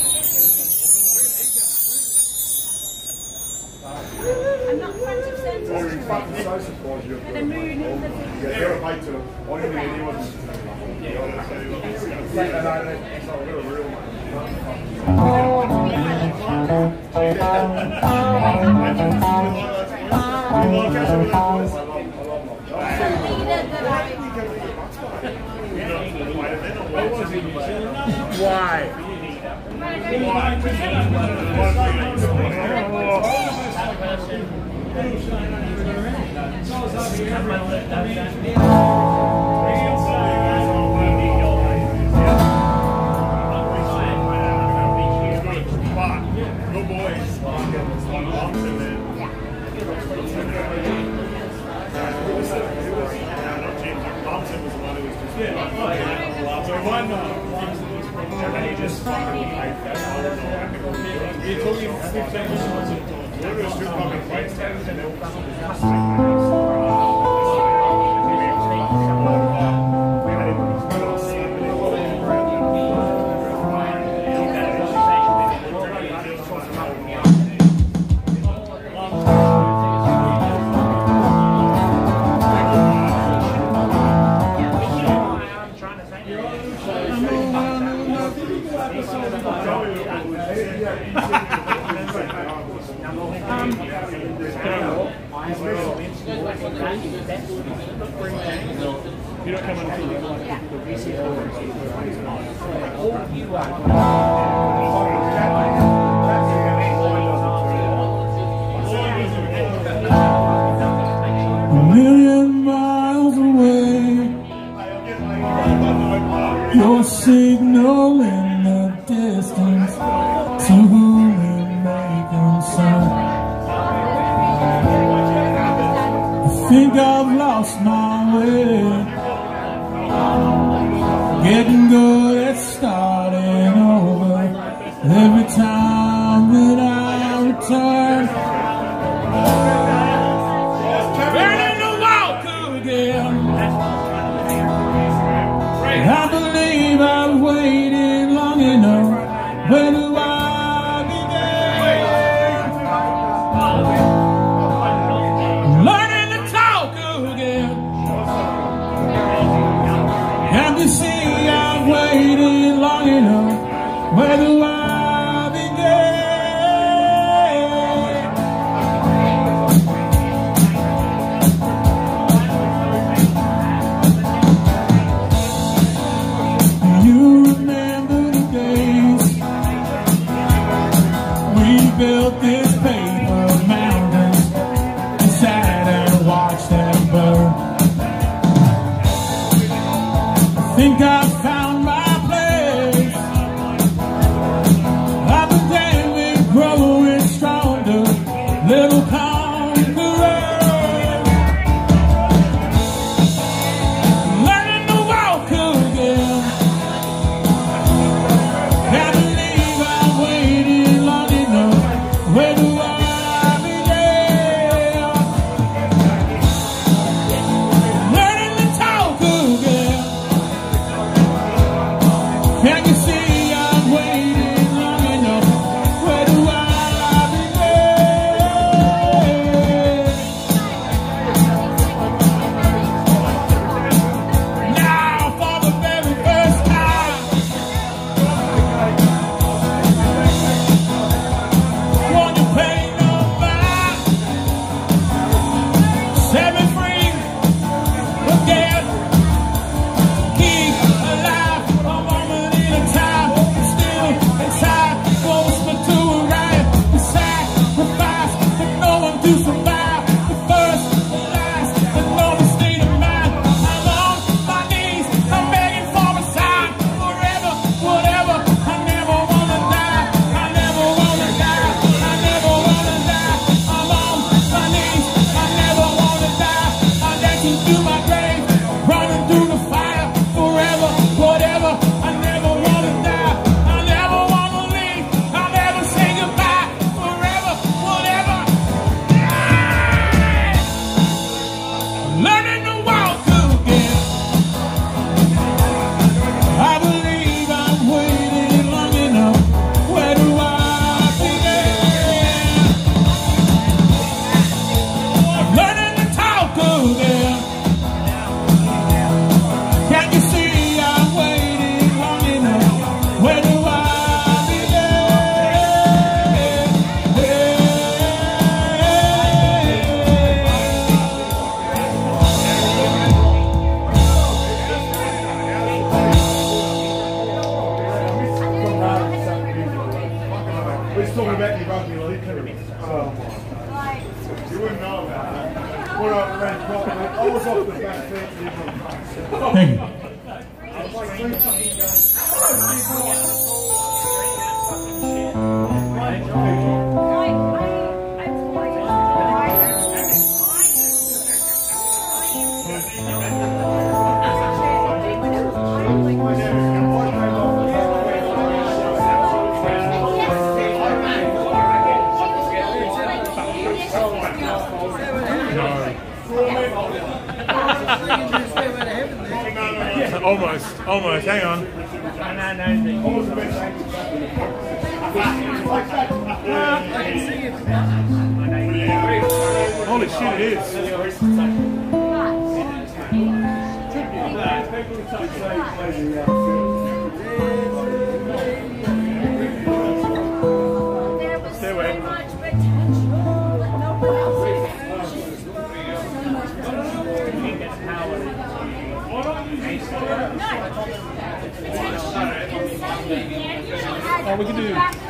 I'm not front of center. Oh, you're fucking so surprised you're And the moon is the... Yeah, you're a mate to him. I didn't think he wasn't. You don't come until you A million miles away, your signal in the distance, to whom it may concern. I think I've lost my way, getting good at starting over every time that I return. Learning to walk again. I believe I've waited long enough. Where do I begin? Learning to talk again. Can't you see I've waited long enough? Where do I begin? You remember the days we built this paper mountain and sat and watched them burn. I think I found my place. I've been daily growing stronger, little conqueror. Learning to walk again. Can't believe I've waited long enough. Where do I begin? Learning to talk again. Can you see I've waited long enough? Where do I begin? Now for the very first time, won't you pay no mind? Set me free again. Keep alive a moment in a time. Still inside, close but to arrive. The sacrifice that no one to survive. The first, the last, the noble state of mind. I'm on my knees, I'm begging for a sign. Forever, whatever, I never wanna die. I never wanna die. I never wanna die. I'm on my knees, I never wanna die. I'm dancing through my grave, running through the fire. Forever, whatever, I never wanna die. I never wanna leave, I'll never say goodbye. Forever, whatever. Learning to walk again. I believe I've waited long enough. Where do I begin? I'm learning to talk again. Can't you see I've waited long enough? Where do I We're talking about your rugby league career. You wouldn't know about that. What I ran properly, I was off the back fence. Thank you. I Almost. Hang on. Holy shit, it is. There was so much potential, but nobody else is. Oh, we can do.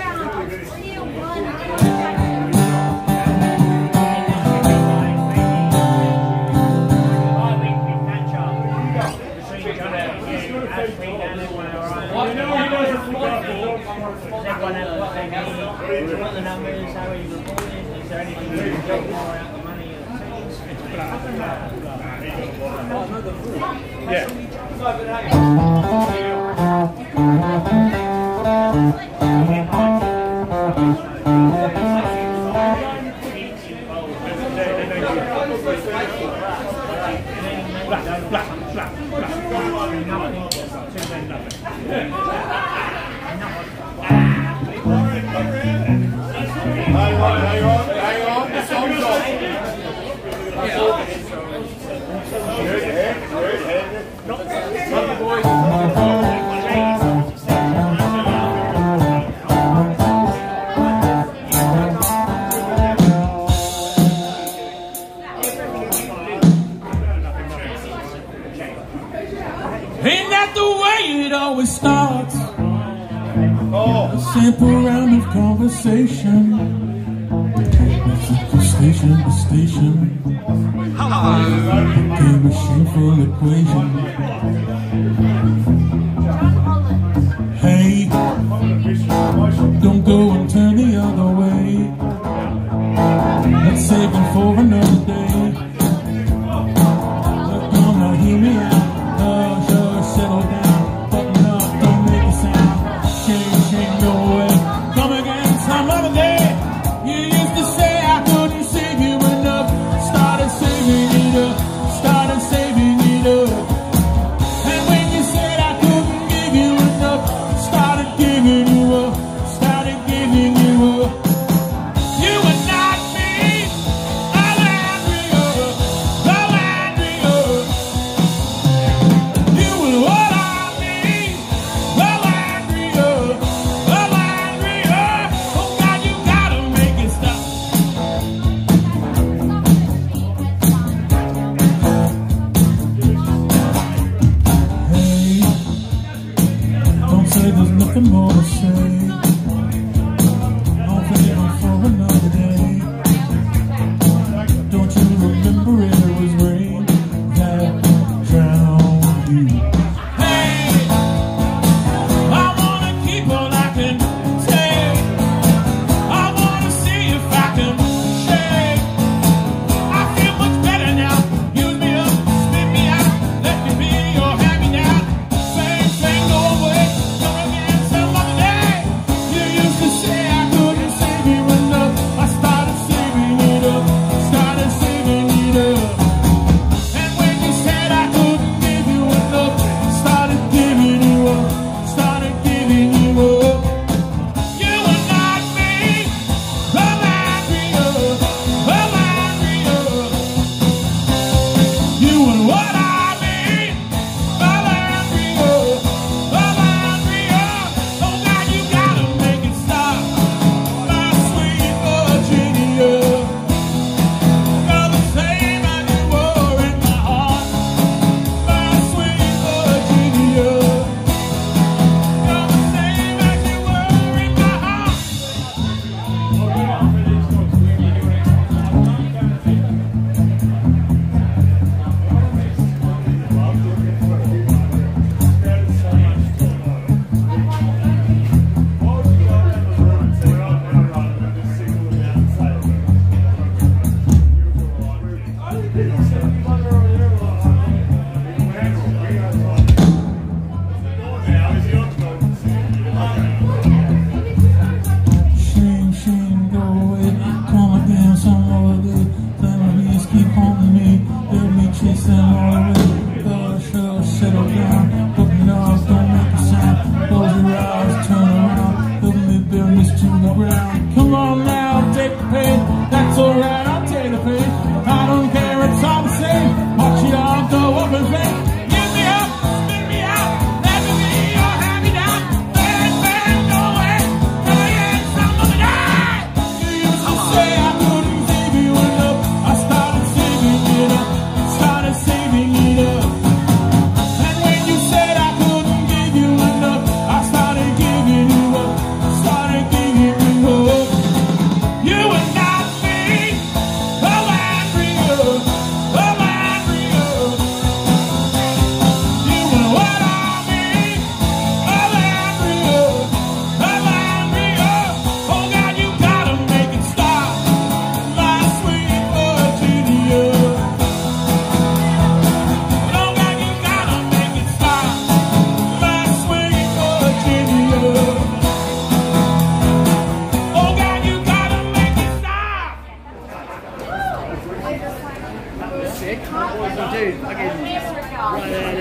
Hang on, the song's on. Ain't that the way it always starts? A simple round of conversation. The station. Became a shameful equation. Hey, don't go and turn the other way. Let's save them for another day. Look, gonna hear me out. Settle down, button up, don't make a sound. Shake, no way. Come again some other day. You used to say I couldn't save you enough. Started saving it up. And when you said I couldn't give you enough, started giving you up. You were not me, Alejandro. You were what I need, Alejandro. Oh God, you gotta make it stop. Hey, don't say there's nothing more to say. I'll wait for another day. Don't you remember it was rain that drowned you? Hey, I wanna keep all I can take. I wanna see if I can shake. I feel much better now. Use me up, spit me out, let me be your hand-me-down. Same, go away, come again some other day. You used to say I couldn't save you enough. I started saving it up. And when you said I couldn't give you enough, started giving you up. You were not me, Alejandro. You were what I need, Alejandro. Oh God, you gotta make it stop, my sweet Virginia. You're the same as you were in my heart, my sweet Virginia. You're the same as you were in my heart. Shame, go away. Come again some other day. Memories keep haunting me. Let me chase them all away. sick. Dude, fucking right there.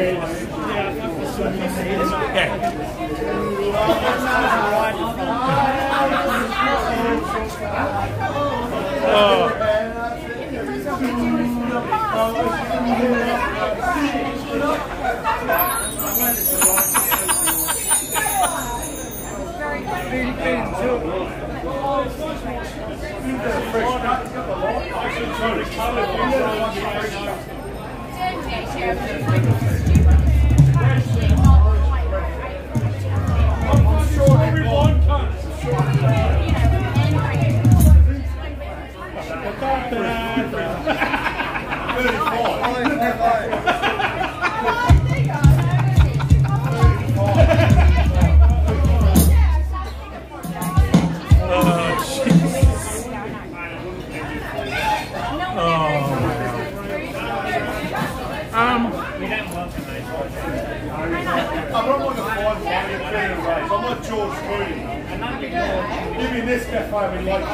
I'm not George Clooney. Give me this cafe and like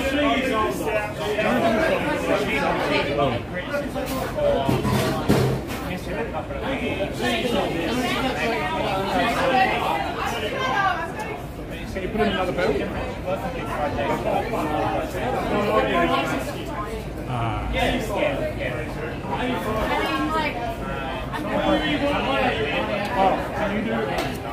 Can you put in another bill? Can you do it?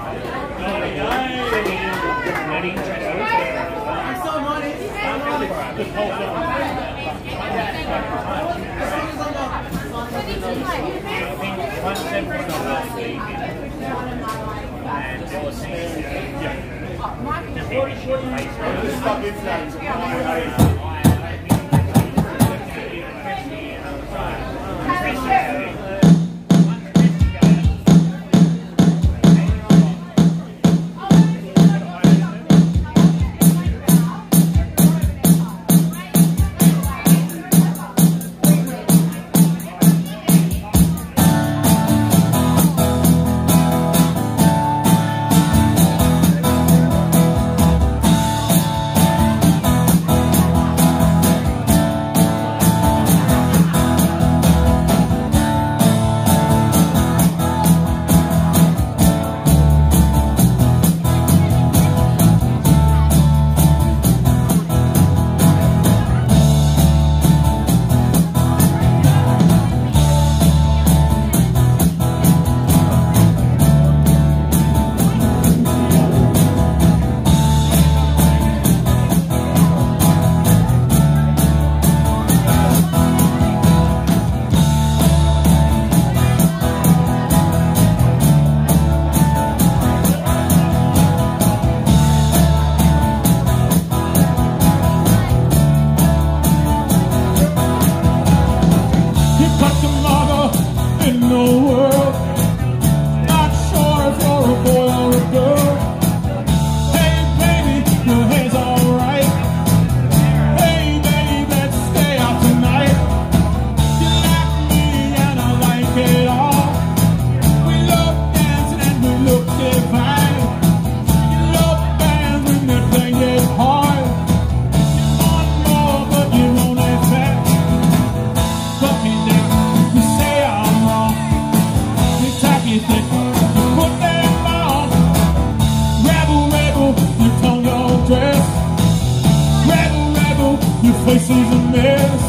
Faces a mess.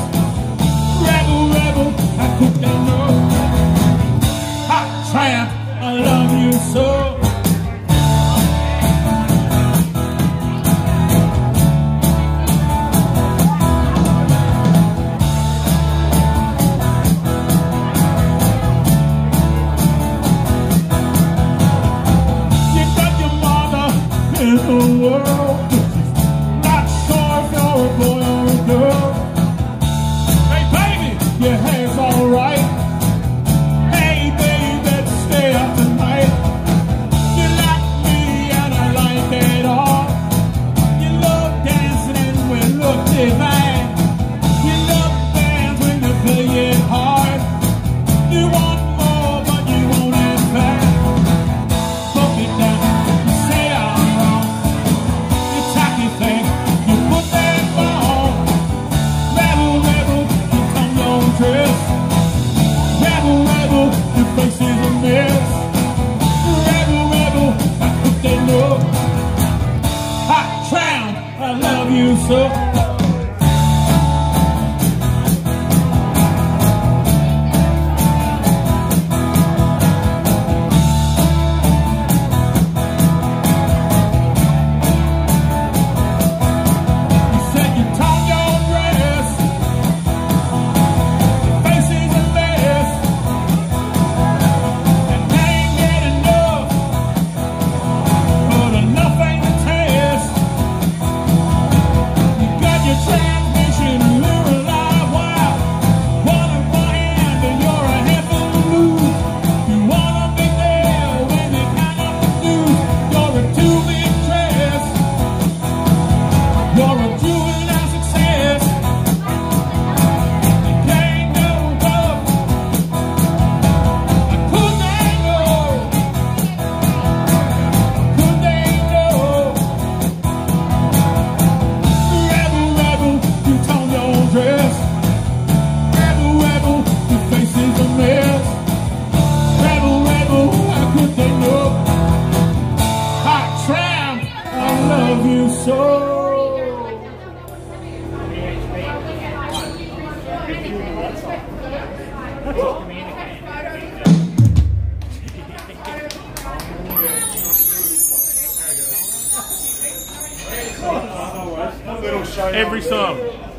Rebel, rebel, I think they know. Hot tramp, I love you so. You got your mother in the world. Not sure if you're a boy or a girl. Hey baby, your hair's alright. Hey baby, let's stay up tonight. You like me and I like it all. You love dancing and we look divine. You love bands when they play it hard. You want more but you won't have back. Put me down, you say I'm wrong. so. Every song.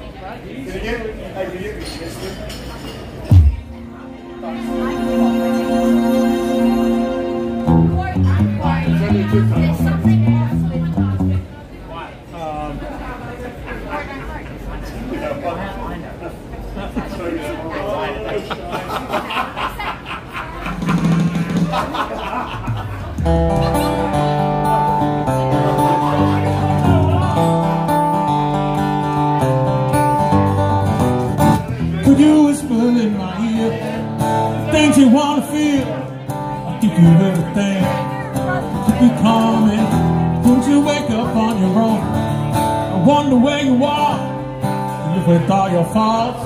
Could you whisper in my ear things you wanna feel? I think you heard a thing. Keep you coming. Couldn't you wake up on your own? I wonder where you are. Live with all your faults.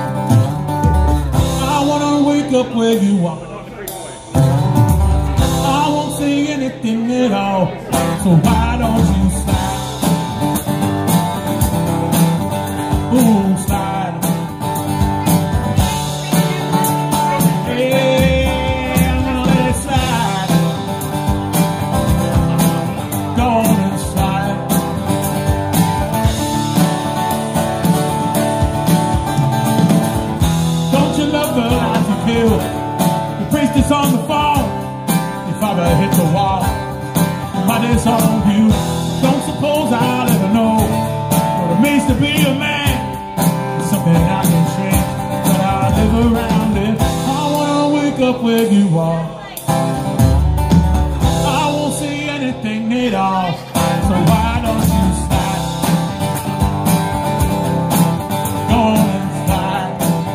I wanna wake up where you are. I won't say anything at all. So why don't you slide? Ooh, slide. The priest is on the phone. If I ever hit the wall, my day's on you. Don't suppose I'll ever know what it means to be a man. It's something I can change, but I live around it. I wanna wake up where you are. I won't see anything at all. So why don't you slide? Go on and slide.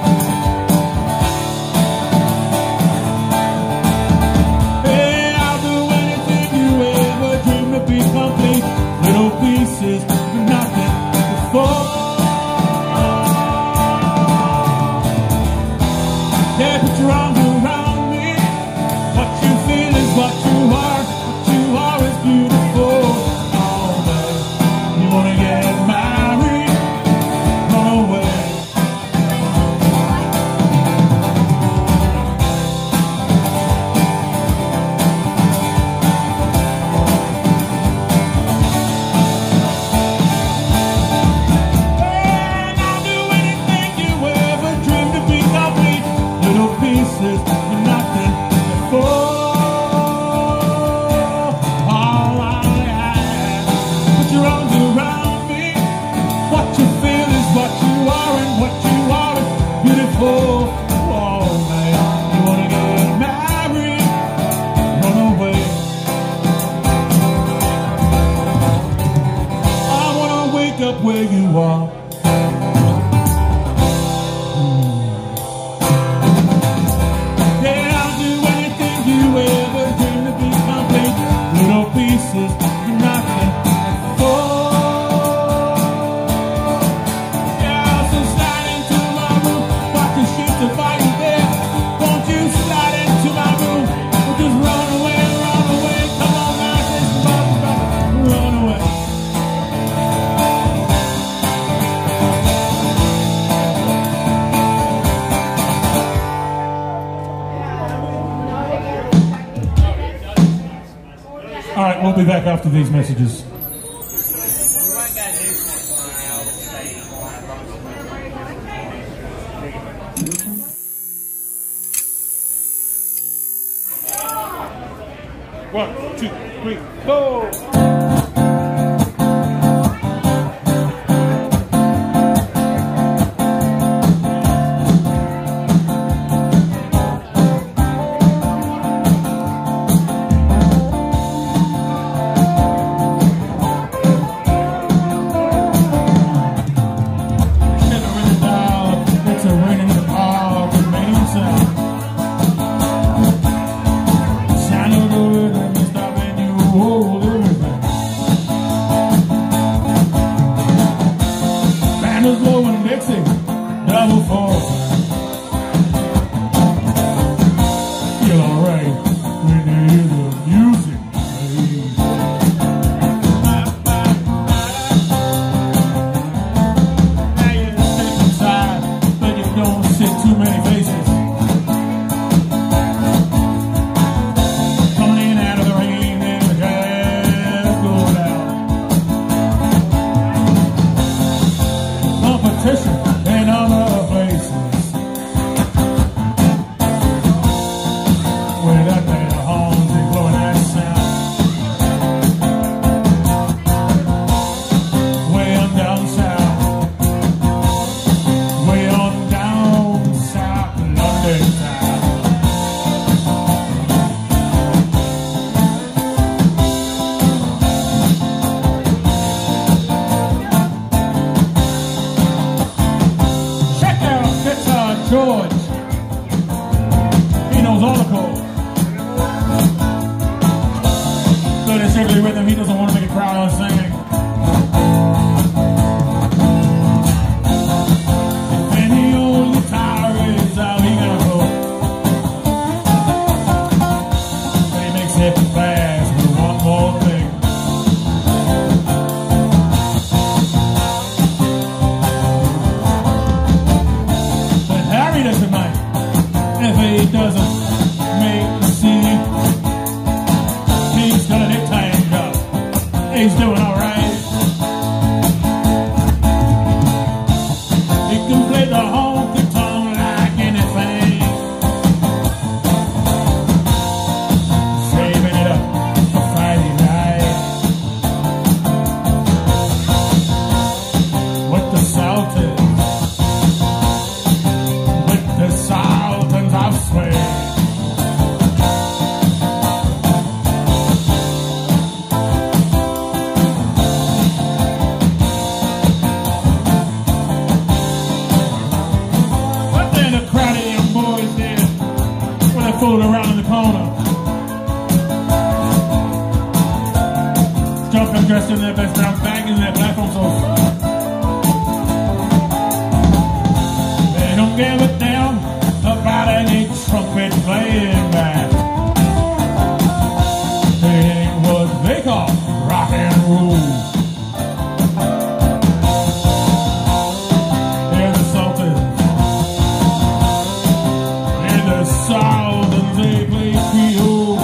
Little pieces, nothing before. Yeah, put your arms around me. What you feel is what you are. What you are is beautiful. Oh, babe, you wanna get married? Run away. Up where you are. right, we'll be back after these messages. One, two, three, go! George, he knows all the chords. But it's strictly rhythm, he doesn't want to make a crowd on singing. If any old guitar is out, he gonna go. But he makes it fast with one more thing. Tonight, if he doesn't make the scene, he's got a necktie and up. He's doing all right. He can play the honky tonk like anything, saving it up for Friday night with the Sultans. The Sultans of Swing. But then a crowd of young boys did when they fooled around in the corner, jumping dressed in their best brown bag and their platform sofa. They don't give a damn about any trumpet playing band. It ain't what they call rock and roll. They're the Sultans. They're the Sultans, they play Creole.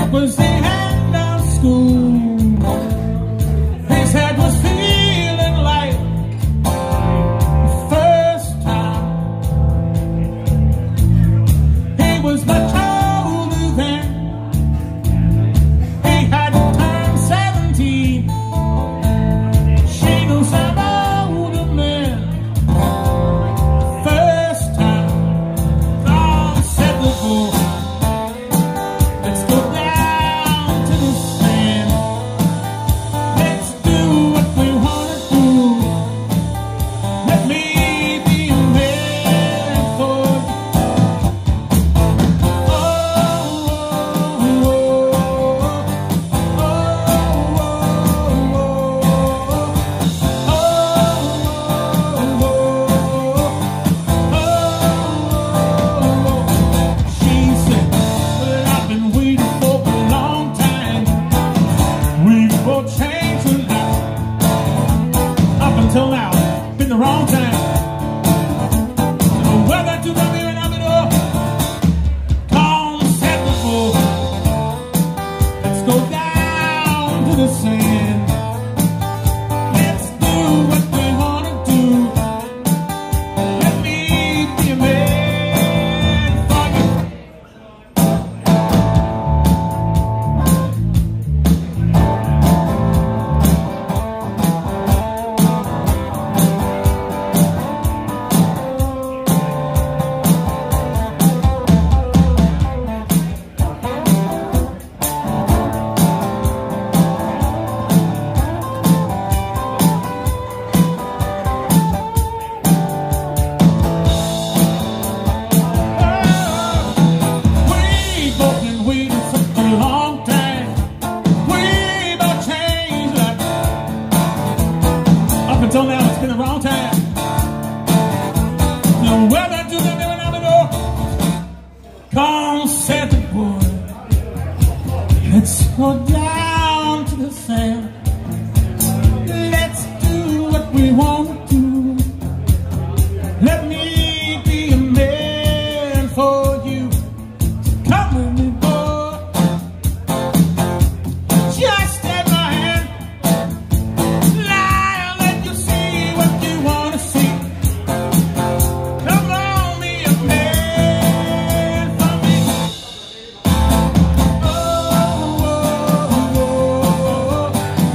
was the end of school. His head was feeling light the first time. He was much older then. He had turned 17. She knows I'm older man. First time, God said the boy, let's go down to the sand. Let's do what we wanna do. Let me be a man for you. Oh, oh, she said, well, I've been waiting for a long time. We've both changed a lot. Up until now, been the wrong time. So whether to the mirror and the door, come set the book. Let's go down to the sand. Let's do what we wanna do. Let me be a man for you. We've both been waiting for a long time. We've both changed a lot. Up until now, it's been the wrong time. No weather to the mirror and the door. Come set the boy. Let's go down to the sand. Let's do what we want to do. Let me be a man for you. Come with me, boy. Just take my hand. I'll let you see what you wanna see. Come on, be a man for me. Oh, oh, oh, oh.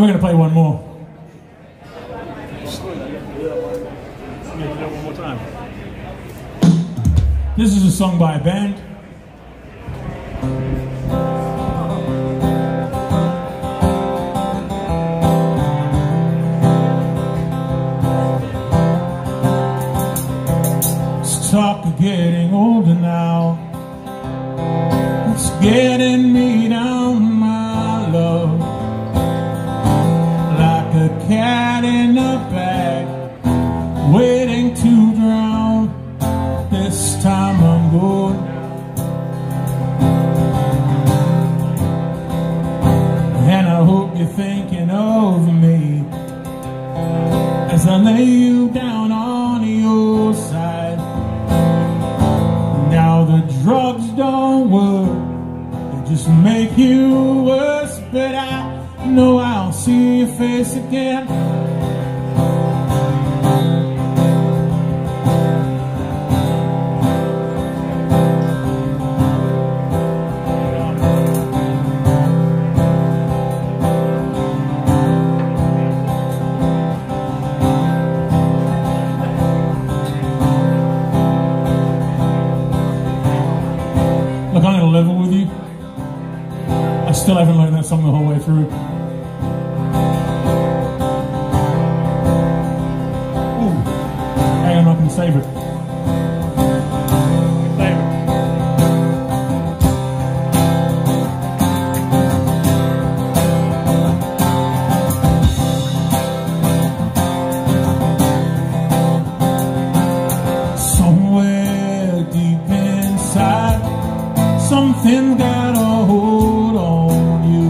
we're going to play one more. One more time. This is a song by a band. Let's talk of getting older now. It's getting me down, my love, like a cat in a bag, waiting to drown. This time I'm going. And I hope you're thinking of me as I lay you down on your side. Now the drugs don't work, they just make you worse, but I know I'll see your face again. Look, I'm gonna level with you. I still haven't learned that song the whole way through. Ooh. Hang on, I can save it. Save it. Somewhere deep inside, something got a hold on you.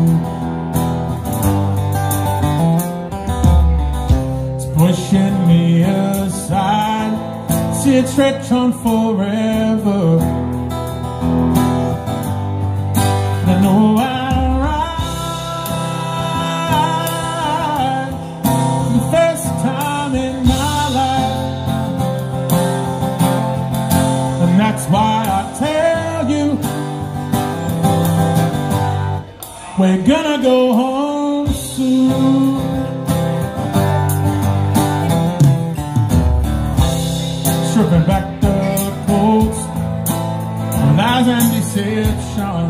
It's pushing me aside, see it stretch on forever. I know I'll ride the first time in my life, and that's why I tell you we're gonna go home soon. Stripping back the coats, lies and deception.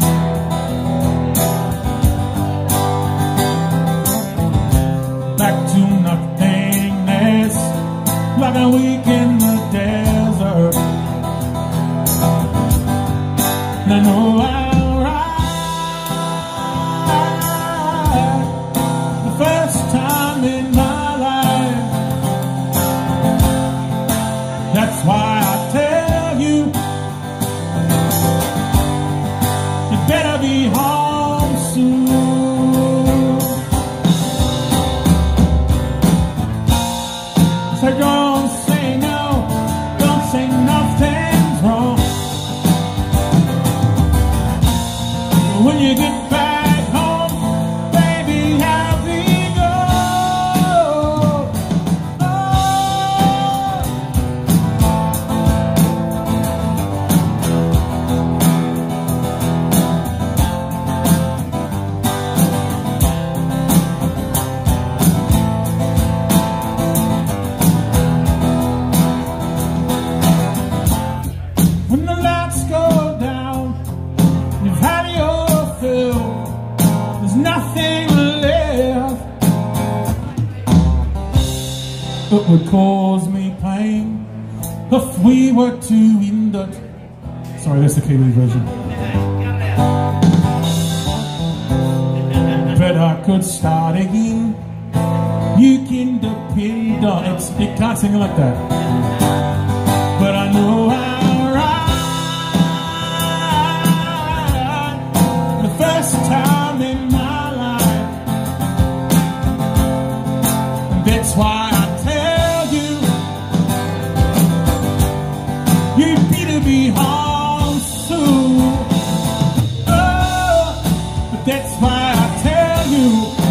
Back to nothingness, like a week in the desert. And I know I'll ride the first time in my life. That's why I tell you, you better be home soon. So don't say no, don't say nothing's wrong. When you get back home, baby, how we go? Oh. When the lights go down, you've had your fill, there's nothing left that would cause me pain if we were to end it. Sorry, that's the Kiwi version. But I could start again. You can depend on it. You can't sing it like that. But I know I'll ride the first time in my life. That's why I tell you, you better be home soon. Oh, but that's why I tell you,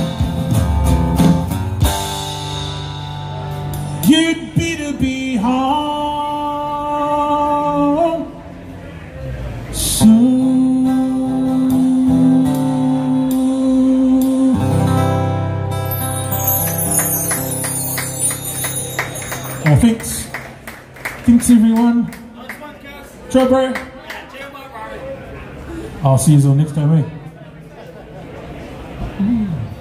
you'd better be home soon. Thanks everyone. Ciao, bro. I'll see you all next time, eh?